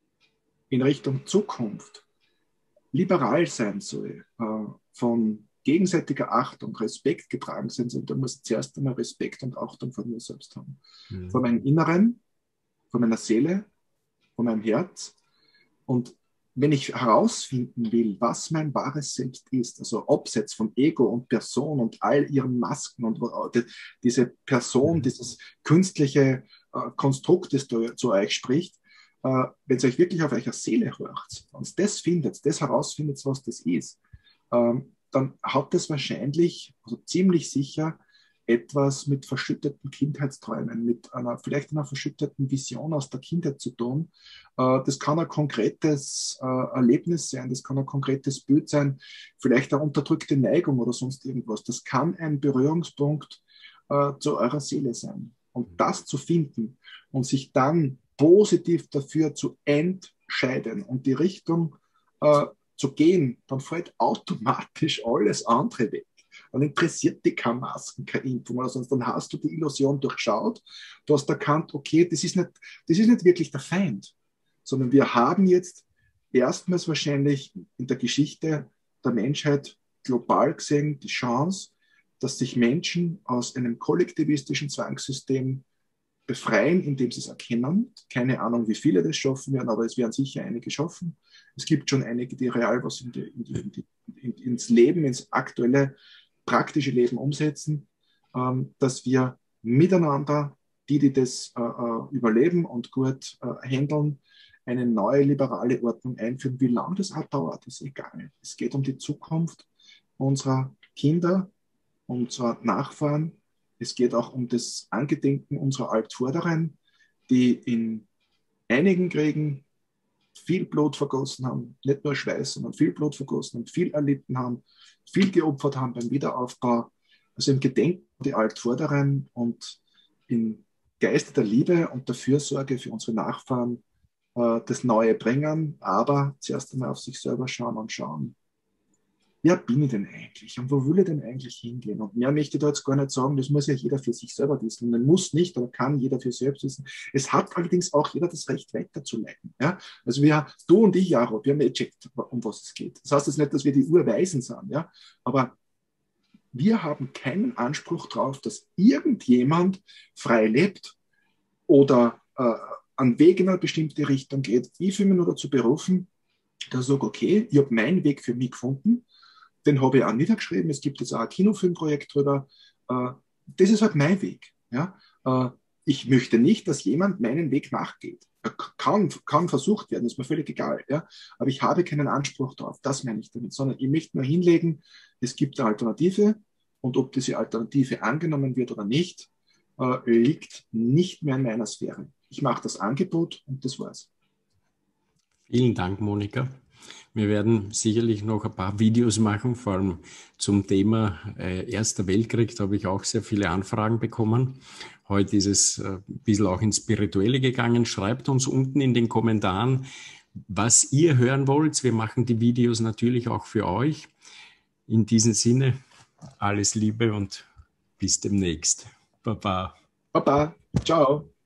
in Richtung Zukunft liberal sein soll, äh, von gegenseitiger Achtung, Respekt getragen sein soll, dann muss ich zuerst einmal Respekt und Achtung vor mir selbst haben. Mhm. Vor meinem Inneren, vor meiner Seele, vor meinem Herz. Und wenn ich herausfinden will, was mein wahres Selbst ist, also abseits von Ego und Person und all ihren Masken und diese Person, dieses künstliche äh, Konstrukt, das da zu euch spricht, äh, wenn es euch wirklich auf eurer Seele hört und das findet, das herausfindet, was das ist, ähm, dann hat das wahrscheinlich, also ziemlich sicher, etwas mit verschütteten Kindheitsträumen, mit einer vielleicht einer verschütteten Vision aus der Kindheit zu tun. Das kann ein konkretes Erlebnis sein, das kann ein konkretes Bild sein, vielleicht eine unterdrückte Neigung oder sonst irgendwas. Das kann ein Berührungspunkt zu eurer Seele sein. Und das zu finden und sich dann positiv dafür zu entscheiden und die Richtung zu gehen, dann fällt automatisch alles andere weg. Dann interessiert dich keine Masken, keine Impfung oder sonst. Dann hast du die Illusion durchschaut. Du hast erkannt, okay, das ist nicht, das ist nicht wirklich der Feind, sondern wir haben jetzt erstmals wahrscheinlich in der Geschichte der Menschheit global gesehen die Chance, dass sich Menschen aus einem kollektivistischen Zwangssystem befreien, indem sie es erkennen. Keine Ahnung, wie viele das schaffen werden, aber es werden sicher einige schaffen. Es gibt schon einige, die real was in die, in die, in die, in, ins Leben, ins aktuelle praktische Leben umsetzen, ähm, dass wir miteinander, die, die das äh, überleben und gut äh, handeln, eine neue liberale Ordnung einführen. Wie lange das auch dauert, ist egal. Es geht um die Zukunft unserer Kinder, unserer Nachfahren. Es geht auch um das Angedenken unserer Altvorderen, die in einigen Kriegen viel Blut vergossen haben, nicht nur Schweiß, sondern viel Blut vergossen und viel erlitten haben, viel geopfert haben beim Wiederaufbau. Also im Gedenken der Altvorderen und im Geiste der Liebe und der Fürsorge für unsere Nachfahren äh, das Neue bringen, aber zuerst einmal auf sich selber schauen und schauen, wer bin ich denn eigentlich und wo will ich denn eigentlich hingehen? Und mehr möchte ich da jetzt gar nicht sagen, das muss ja jeder für sich selber wissen. Man muss nicht, aber kann jeder für sich selbst wissen. Es hat allerdings auch jeder das Recht, weiterzuleiten. Ja? Also wir, du und ich, Jaro, wir haben gecheckt, um was es geht. Das heißt jetzt nicht, dass wir die Urweisen sind, ja? Aber wir haben keinen Anspruch darauf, dass irgendjemand frei lebt oder äh, einen Weg in eine bestimmte Richtung geht, ich fühle mich nur dazu berufen, dass ich sage, okay, ich habe meinen Weg für mich gefunden, den habe ich auch niedergeschrieben, es gibt jetzt auch ein Kinofilmprojekt drüber, äh, das ist halt mein Weg. Ja? Äh, ich möchte nicht, dass jemand meinen Weg nachgeht. Er kann, kann versucht werden, ist mir völlig egal. Ja? Aber ich habe keinen Anspruch darauf, das meine ich damit, sondern ich möchte nur hinlegen, es gibt eine Alternative und ob diese Alternative angenommen wird oder nicht, äh, liegt nicht mehr in meiner Sphäre. Ich mache das Angebot und das war's. Vielen Dank, Monika. Wir werden sicherlich noch ein paar Videos machen, vor allem zum Thema äh, Erster Weltkrieg. Da habe ich auch sehr viele Anfragen bekommen. Heute ist es äh, ein bisschen auch ins Spirituelle gegangen. Schreibt uns unten in den Kommentaren, was ihr hören wollt. Wir machen die Videos natürlich auch für euch. In diesem Sinne, alles Liebe und bis demnächst. Baba. Baba. Ciao.